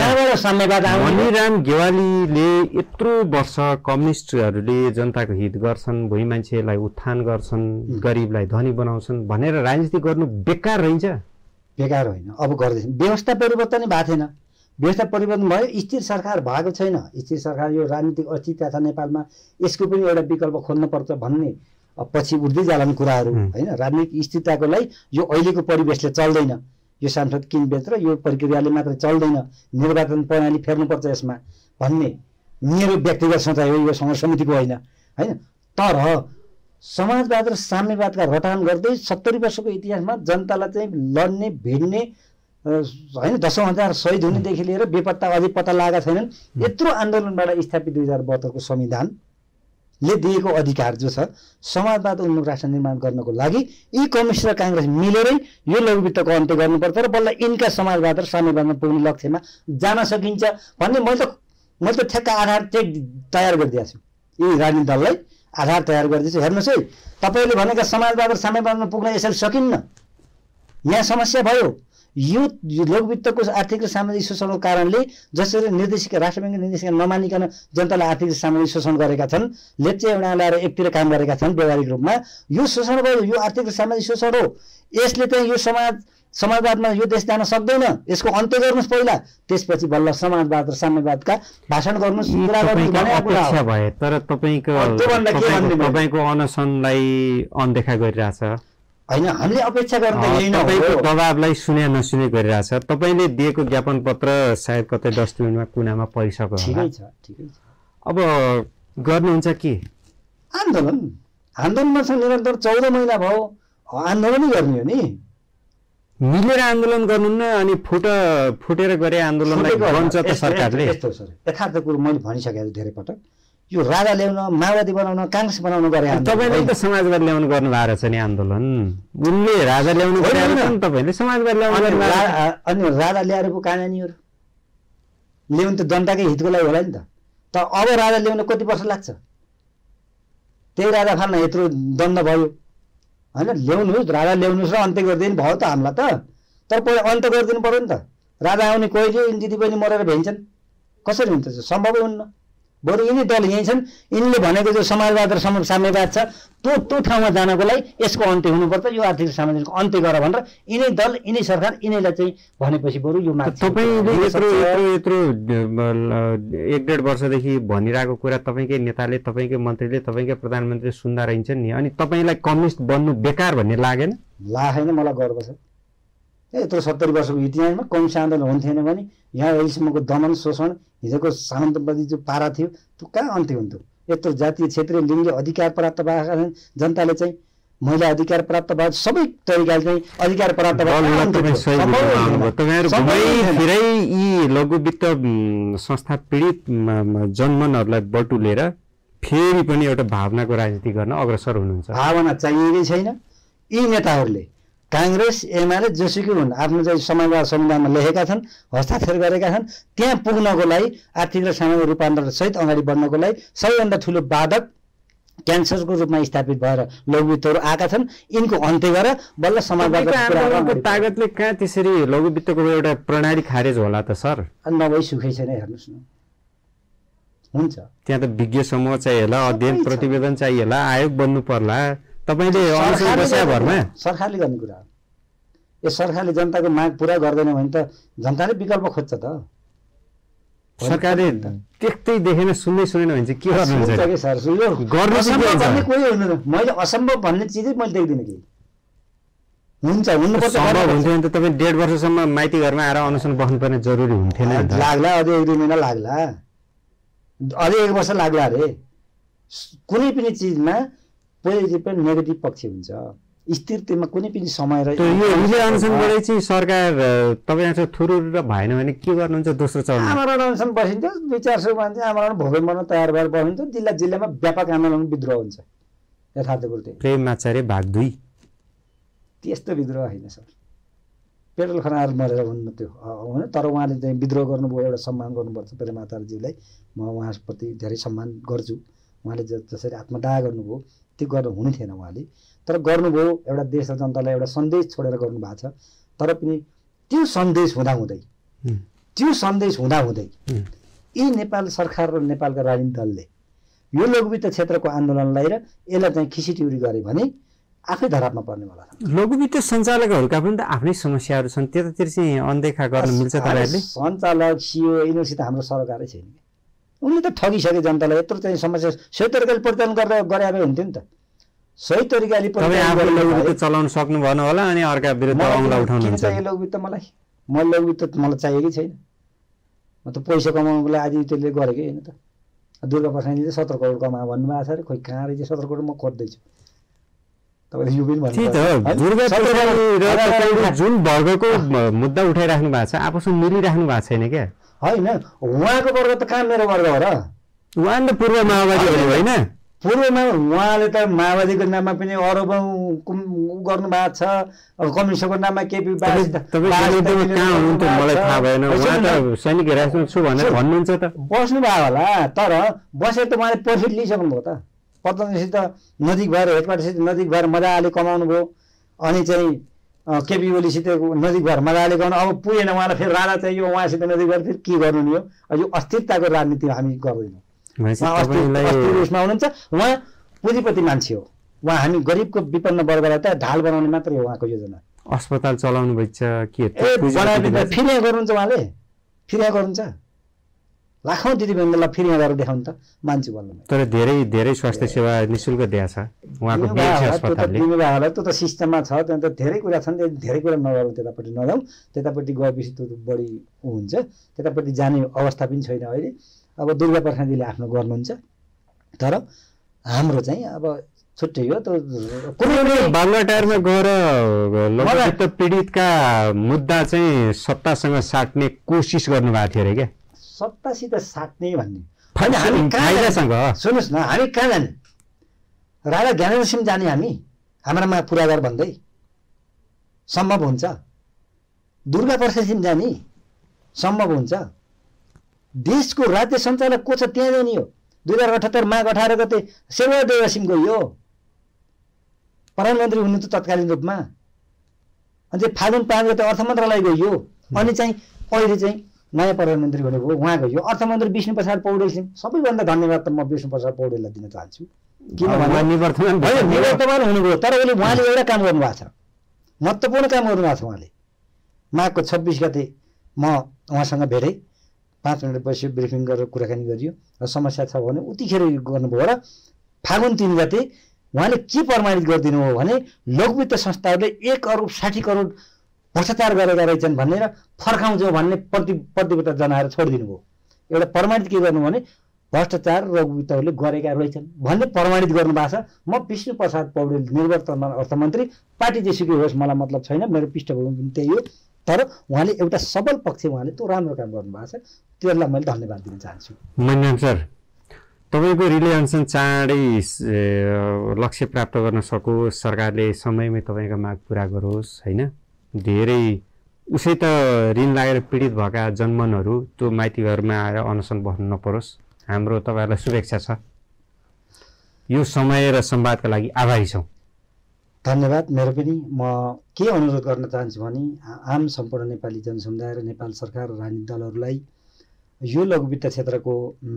मणिराम गेवालीले यत्रो वर्ष कम्युनिस्टहरूले जनताको हित गर्छन्, भुइँ मान्छेलाई उत्थान गर्छन्, गरिबलाई धनी बनाउँछन् भनेर राजनीति गर्नु बेकार रहन्छ? बेकार होइन, अब गर्दैछ। व्यवस्था परिवर्तन नै भएको थिएन। व्यवस्था परिवर्तन भयो, स्थिर सरकार भएको छैन। स्थिर सरकार यो राजनीतिक अस्थिरता छ नेपालमा, यसको पनि एउटा विकल्प खोज्नुपर्छ भन्ने पछि उठ्दै जालान् कुराहरू, होइन? राजनीतिक स्थिरताको लागि यो अहिलेको परिवेशले चल्दैन। यो सांसद किनबेच र यो प्रक्रियाले मात्र चल्दैन, निर्वाचन प्रणाली फेर्नुपर्छ यसमा भन्ने मेरो व्यक्तिगत सोचाइ हो, यो सङ्घर्ष समितिको होइन, होइन? तर समाजवाद र साम्यवादका रटान गर्दै सत्तरी वर्षको इतिहासमा जनतालाई चाहिँ लड्ने भिड्ने, होइन, दसौँ हजार शहीद हुनेदेखि लिएर बेपत्ता अझै पत्ता लागेका छैनन्। यत्रो आन्दोलनबाट स्थापित दुई हजार बहत्तरको संविधानले दिएको अधिकार जो छ समाजवाद उन्मुख राष्ट्र निर्माण गर्नको लागि यी कम्युनिस्ट र काङ्ग्रेस मिलेरै यो लघुवित्तको अन्त्य गर्नुपर्छ र बल्ल यिनका समाजवाद र साम्यवादमा पुग्ने लक्ष्यमा जान सकिन्छ भन्ने मैले त मैले त ठ्याक्क आधार टेक तयार गरिदिएको छु। यी राजनीतिक दललाई आधार तयार गरिदिन्छु। हेर्नुहोस् है, तपाईँले भनेका समाजवाद र साम्यवादमा पुग्न यसरी सकिन्न। यहाँ समस्या भयो। यो लघुवित्तको आर्थिक र सामाजिक शोषणको कारणले जसरी निर्देशिका राष्ट्र ब्याङ्कको निर्देशिका नमानिकन जनतालाई आर्थिक र सामाजिक शोषण गरेका छन्, लेप्चे एउटा ल्याएर एकतिर काम गरेका छन् व्यावहारिक रूपमा, यो शोषण भयो। यो आर्थिक र सामाजिक शोषण हो। यसले चाहिँ यो समाज समाजवादमा यो देश जान सक्दैन। यसको अन्त्य गर्नुहोस् पहिला, त्यसपछि बल्ल समाजवाद र साम्यवादका भाषण गर्नुहोस्। अपेक्षा भए तर तपाईँको तपाईँको अनसनलाई अनदेखा गरिरहेछ होइन? हामीले अपेक्षा गर्ने तपाईँको दबाबलाई सुने नसुने गरिरहेछ। तपाईँले दिएको ज्ञापन पत्र सायद कतै डस्टबिनमा कुनामा परिसक्यो होला। ठिकै छ, ठिकै छ। अब गर्नुहुन्छ के? आन्दोलन आन्दोलनमा छ निरन्तर चौध महिना भयो, आन्दोलनै गर्ने हो नि। मिलेर आन्दोलन गर्नु न, अनि फुट फुटेर गरे आन्दोलनलाई भन्छ त सरकारले। यस्तो सर यथार्थ कुरो मैले भनिसकेको धेरै पटक, यो राजा ल्याउन, माओवादी बनाउन, काङ्ग्रेस बनाउन गरे आन्दोलन। तपाईँले त समाजवादी ल्याउनु गर्नु भएको रहेछ नि आन्दोलन। उनले राजा ल्याउनु गरेर पनि तपाईँले समाजवादी ल्याउनु गर्नु भएको। अनि राजा ल्याएर पो कहाँ जाने हो? ल्याउनु त जनताकै हितको लागि होला नि त। त अब राजा ल्याउन कति वर्ष लाग्छ? त्यही राजा फाल्न यत्रो दण्ड भयो होइन? ल्याउनुहोस्, राजा ल्याउनुहोस् र अन्त्य गरिदिनु भयो त हामीलाई त। तर पहिला अन्त्य गरिदिनु पऱ्यो नि त। राजा आउने कहिले दिदी पनि मरेर भ्याइन्छन्, कसरी हुन्छ? सम्भवै हुन्न। बरु यिनी दल यहीँ छन्, यिनले भनेको जो समाजवाद र साम्यवाद छ त्यो त्यो ठाउँमा जानको लागि यसको अन्त्य हुनुपर्छ, यो आर्थिक सामाजिक अन्त्य गर भनेर यिनै दल, यिनै सरकार, यिनैलाई चाहिँ भनेपछि बरु यो तपाईँले यत्रो यत्रो यत्रो एक डेढ वर्षदेखि भनिरहेको कुरा तपाईँकै नेताले, तपाईँकै मन्त्रीले, तपाईँकै प्रधानमन्त्रीले सुन्दा रहन्छन् नि, अनि तपाईँलाई कम्युनिस्ट बन्नु बेकार भन्ने लागेन? लागेन, मलाई गर्व छ। यत्रो सत्तरी वर्षको इतिहासमा कम्युनिस्ट आन्दोलन हुन्थेन भने यहाँ अहिलेसम्मको दमन शोषण, हिजोको सामन्तवादी जो पारा थियो त्यो कहाँ अन्त्य हुन्थ्यो? यत्रो जातीय क्षेत्रीय लिङ्गले अधिकार प्राप्त भएका छन्, जनताले चाहिँ महिला अधिकार प्राप्त भयो, सबै तरिकाले चाहिँ अधिकार प्राप्त भयो। यी लघुवित्त संस्था पीडित जनमनहरूलाई बटुलेर फेरि पनि एउटा भावनाको राजनीति गर्न अग्रसर हुनुहुन्छ। भावना चाहिएकै छैन। यी नेताहरूले काङ्ग्रेस एमाले जोसुकै हुन्, आफ्नो चाहिँ समाजवाद संविधानमा लेखेका छन्, हस्ताक्षर गरेका छन्, त्यहाँ पुग्नको लागि आर्थिक र सामाजिक रूपान्तरण सहित अगाडि बढ्नको लागि सबैभन्दा ठुलो बाधक क्यान्सरको रूपमा स्थापित भएर लघुवित्तहरू आएका छन्। यिनको अन्त्य गरेर बल्ल समाजवादको तागतले कहाँ त्यसरी लघुवित्तको एउटा प्रणाली खारेज होला त सर? नभई सुखै छैन, हेर्नुहोस् न। हुन्छ, त्यहाँ त विज्ञ समूह चाहिए होला, अध्ययन प्रतिवेदन चाहिए होला, आयोग बन्नु पर्ला। तपाईँले सरकारले गर्ने कुरा हो। यो सरकारले जनताको माग पुरा गर्दैन भने त जनताले विकल्प खोज्छ त। सरकारले देख्दै देखेन, सुन्दै सुनेन भने चाहिँ के गर्नुहुन्छ? कोही हुँदैन। मैले असम्भव भन्ने चिजै मैले देख्दिनँ कि हुन्छ हुनुपर्छ। सम्भव हुन्थ्यो भने त तपाईँ डेढ वर्षसम्म माइती घरमा आएर अनसन बस्नुपर्ने जरुरी हुन्थेन। लाग्ला, अझै एक दुई महिना लाग्ला, अझै एक वर्ष लाग्ला अरे। कुनै पनि चिजमा पोजिटिभ पनि नेगेटिभ पक्ष हुन्छ। स्थिरतामा कुनै पनि समय र यो अनसनबाटै चाहिँ सरकार तपाईँ थुरुर भएन भने के गर्नुहुन्छ? दोस्रो चरण आमरण अनसन बसिन्छ, दुई चार सौ मान्छे आमरण भोगै बन्न तयार भएर बसिन्छ, जिल्ला जिल्लामा व्यापक आन्दोलन विद्रोह हुन्छ। यथार्थ कुरो त्यही। प्रेम आचार्य भाग दुई त्यस्तो विद्रोह होइन सर। पेट्रोल खनाएर मरेर हुन्न त्यो होइन। तर उहाँले चाहिँ विद्रोह गर्नुभयो, एउटा सम्मान गर्नुपर्छ प्रेम आचार्यज्यूलाई। म उहाँप्रति धेरै सम्मान गर्छु। उहाँले जसरी आत्मदाह गर्नुभयो त्यो गर्नु हुने थिएन उहाँले, तर गर्नुभयो। एउटा देश र जनतालाई एउटा सन्देश छोडेर गर्नुभएको छ। तर पनि त्यो सन्देश हुँदाहुँदै त्यो सन्देश हुँदाहुँदै यी नेपाल सरकार र नेपालका राजनीतिक दलले यो लघुवित्त क्षेत्रको आन्दोलनलाई र यसलाई चाहिँ खिसिटिउरी गरे भने आफै धरापमा पर्ने वाला छ। लघुवित्त सञ्चालकहरूका पनि त आफ्नै समस्याहरू छन्, त्यतातिर चाहिँ अनदेखा गर्न मिल्छ तपाईँहरूले? सञ्चालक सिओ यिनीहरूसित हाम्रो सरकारै छैन। उनले त ठगिसके जनतालाई। यत्रो चाहिँ समस्या सही तरिकाले परिचालन गरेर गरे भए हुन्थ्यो नि त। सही तरिकाले लघुवित्त चलाउन सक्नु भएन होला, अनि अर्का विरुद्ध औँला उठाउनुहुन्छ। चाहिए लघुवित्त मलाई म लघुवित्त मलाई चाहिएकै छैन। म त पैसा कमाउनुको लागि आज त्यसले गरेकै होइन त। दुर्गा प्रसादले सत्र करोड कमा भन्नुभएको छ अरे, खोइ कहाँ रहेछ सत्र करोड? म खोज्दैछु। तपाईँले यो पनि भन्नु जुन वर्गको मुद्दा उठाइराख्नु भएको छ आपसमा मिलिराख्नु भएको छैन क्या? होइन, उहाँको वर्ग त कहाँ मेरो वर्ग हो र? उहाँ त पूर्व माओवादी होइन? पूर्वमा उहाँले त माओवादीको नाममा पनि अरबौँ गर्नु भएको छ, कम्युनिस्टको नाममा केपी मलाई थाहा भएन। उहाँ त सैनिक हिरासतमा छु भनेर भन्नुहुन्छ त। बस्नु भयो होला, तर बसेर त उहाँले प्रफिट लिइसक्नु भयो त। पतञ्जलिसित नजिक भएर, हेडक्वार्टरसित नजिक भएर मजाले कमाउनु भयो। अनि चाहिँ केपी ओलीसित नजिक भएर मजाले गर्नु। अब पुगेन उहाँलाई, फेरि राजा चाहियो, उहाँसित नजिक भएर फेरि के गर्नु नि? हो यो अस्थिरताको राजनीति हामी गर्दैनौँ। उसमा हुनुहुन्छ उहाँ पुँजीपति मान्छे हो। उहाँ हामी गरिबको विपन्न वर्गलाई त ढाल बनाउने मात्रै हो उहाँको योजना। अस्पताल चलाउनु भइछ के? फिर्या गर्नुहुन्छ उहाँले, फिर्या गर्नुहुन्छ। लाखौँ दिदीबहिनीलाई फिर्या गरेर देखाउनु त मान्छे बोल्नु। तर धेरै धेरै स्वास्थ्य सेवा निःशुल्क दिएको छ उहाँको अस्पतालले। त्यो त सिस्टममा छ, त्यहाँ त धेरै कुरा छन्। धेरै कुरा नगरौँ, त्यतापट्टि नजाउँ। त्यतापट्टि गएपछि त्यो बढी हुन्छ। त्यतापट्टि जाने अवस्था पनि छैन अहिले। अब दुर्गा प्रसादजीले आफ्नो गर्नुहुन्छ, तर हाम्रो चाहिँ अब छुट्टै हो त्यो कुनै बालुवा टायरमा गएर लघुवित्त पीडितका मुद्दा चाहिँ सत्तासँग साट्ने कोसिस गर्नुभएको थियो अरे क्या सत्तासित साट्ने भन्ने होइन हामी फाइदासँग सुन्नुहोस् न हामी कहाँ जाने राजा ज्ञानेन्द्र सिंह जाने हामी हाम्रामा पुरागार भन्दै सम्भव हुन्छ दुर्गा प्रसाद सिंह जाने सम्भव हुन्छ देशको राज्य सञ्चालक को छ त्यहाँ जाने हो दुई हजार अठहत्तर माघ अठार गते शेरबहादुर सिंह गयो प्रधानमन्त्री हुनु त तत्कालीन रूपमा अनि चाहिँ फागुन पाँच गते अर्थ मन्त्रालय गयो अनि चाहिँ अहिले चाहिँ नयाँ प्रधानमन्त्री हुनुभयो उहाँ गयो अर्थमन्त्री विष्णु प्रसाद पौडेल सिंह सबैभन्दा धन्यवाद त म विष्णु प्रसाद पौडेललाई दिन चाहन्छु किनभने निवर्तमान हुनुभयो तर उसले उहाँले एउटा काम गर्नुभएको छ महत्त्वपूर्ण काम गर्नुभएको छ उहाँले माघको छब्बिस गते म उहाँसँग भेटेँ पाँच मिनट बस्यो ब्रिफिङ गरेर कुराकानी गरियो र समस्या छ भने उतिखेर गर्नुभयो र फागुन तिन गते उहाँले के प्रमाणित गरिदिनु हो भने लघुवित्त संस्थाहरूले एक अरब साठी करोड भ्रष्टाचार गरेका रहेछन् भनेर फर्काउँछौँ भन्ने प्रति प्रतिबद्धता जनाएर छोडिदिनु भयो एउटा प्रमाणित के गर्नु भने भ्रष्टाचार लघुवित्तहरूले गरेका रहेछन् भन्ने प्रमाणित गर्नुभएको छ म विष्णु प्रसाद पौडेल निवर्तमान अर्थमन्त्री पार्टी जेसुकै होस् मलाई मतलब छैन मेरो पृष्ठभूमि पनि त्यही हो तर उहाँले एउटा सबल पक्ष उहाँले त्यो राम्रो काम गर्नुभएको छ त्यसलाई मैले धन्यवाद दिन चाहन्छु मन्याम सर तपाईँको रिले अनसन चाँडै लक्ष्य प्राप्त गर्न सकोस् सरकारले समयमै तपाईँको माग पुरा गरोस् होइन धेरै उसै त ऋण लागेर पीडित भएका जनमनहरू त्यो माइती घरमा आएर अनसन बस्नु नपरोस् हाम्रो तपाईँहरूलाई शुभेच्छा छ यो समय र संवादका लागि आभारी छौँ धन्यवाद मेरो पनि म के अनुरोध गर्न चाहन्छु भने आम सम्पूर्ण नेपाली जनसमुदाय र नेपाल सरकार र राजनीतिक दलहरूलाई यो लघुवित्त क्षेत्रको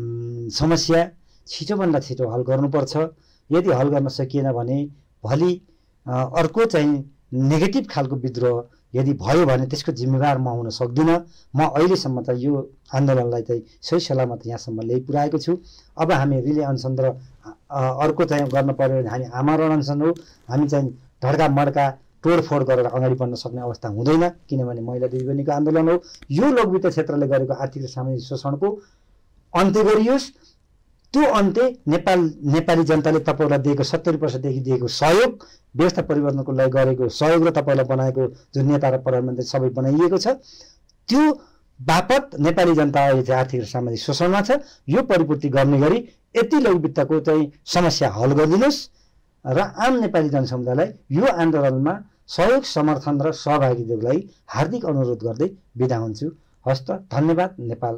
समस्या छिटोभन्दा छिटो हल गर्नुपर्छ यदि हल गर्न सकिएन भने भोलि अर्को चाहिँ नेगेटिभ खालको विद्रोह यदि भयो भने त्यसको जिम्मेवार म हुन सक्दिनँ म अहिलेसम्म त यो आन्दोलनलाई चाहिँ सही सलामत यहाँसम्म ल्याइ पुर्याएको छु अब हामी रिले अनसन र अर्को चाहिँ गर्न पर्यो भने हामी आमरण अनसन हो हामी चाहिँ ढड्का मड्का तोडफोड गरेर अगाडि बढ्न सक्ने अवस्था हुँदैन किनभने महिला दिदीबहिनीको आन्दोलन हो यो लघुवित्त क्षेत्रले गरेको आर्थिक र सामाजिक शोषणको अन्त्य गरियोस् त्यो अन्त्य नेपाल नेपाली जनताले तपाईँलाई दिएको सत्तरी वर्षदेखि दिएको सहयोग व्यवस्था परिवर्तनको लागि गरेको सहयोग र तपाईँलाई बनाएको जुन नेता र प्रधानमन्त्री सबै बनाइएको छ त्यो बापत नेपाली जनता अहिले चाहिँ आर्थिक र सामाजिक शोषणमा छ यो परिपूर्ति गर्ने गरी यति लघुवित्तको चाहिँ समस्या हल गरिदिनुहोस् र आम नेपाली जनसमुदायलाई यो आन्दोलनमा सहयोग समर्थन र सहभागिताको लागि हार्दिक अनुरोध गर्दै बिदा हुन्छु हस्त धन्यवाद नेपाल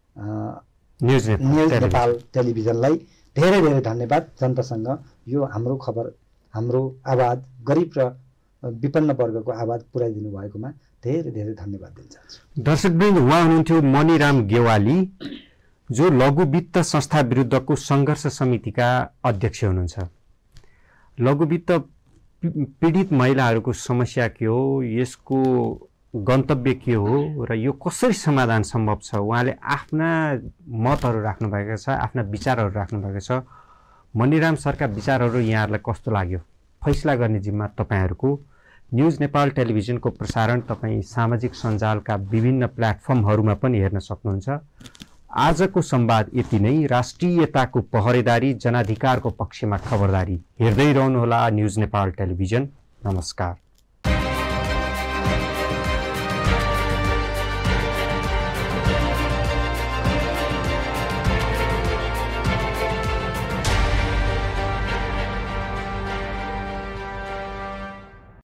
न्युज न्युज नेपाल टेलिभिजनलाई धेरै धेरै धन्यवाद जनतासँग यो हाम्रो खबर हाम्रो आवाज गरिब र विपन्न वर्गको आवाज पुर्याइदिनु भएकोमा धेरै धेरै धन्यवाद दिन चाहन्छु दर्शकवृन्द उहाँ हुनुहुन्थ्यो मणिराम गेवाली जो लघुवित्त संस्था विरुद्धको सङ्घर्ष समितिका अध्यक्ष हुनुहुन्छ लघुवित्त पीडित महिलाहरूको समस्या के हो यसको गन्तव्य के हो र यो कसरी समाधान सम्भव छ उहाँले आफ्ना मतहरू राख्नुभएको छ आफ्ना विचारहरू राख्नुभएको छ मणिराम सरका विचारहरू यहाँहरूलाई कस्तो लाग्यो फैसला गर्ने जिम्मा तपाईँहरूको न्युज नेपाल टेलिभिजनको प्रसारण तपाईँ सामाजिक सञ्जालका विभिन्न प्लेटफर्महरूमा पनि हेर्न सक्नुहुन्छ आजको संवाद यति नै राष्ट्रियताको पहरेदारी जनाधिकारको पक्षमा खबरदारी हेर्दै रहनुहोला न्युज नेपाल टेलिभिजन नमस्कार।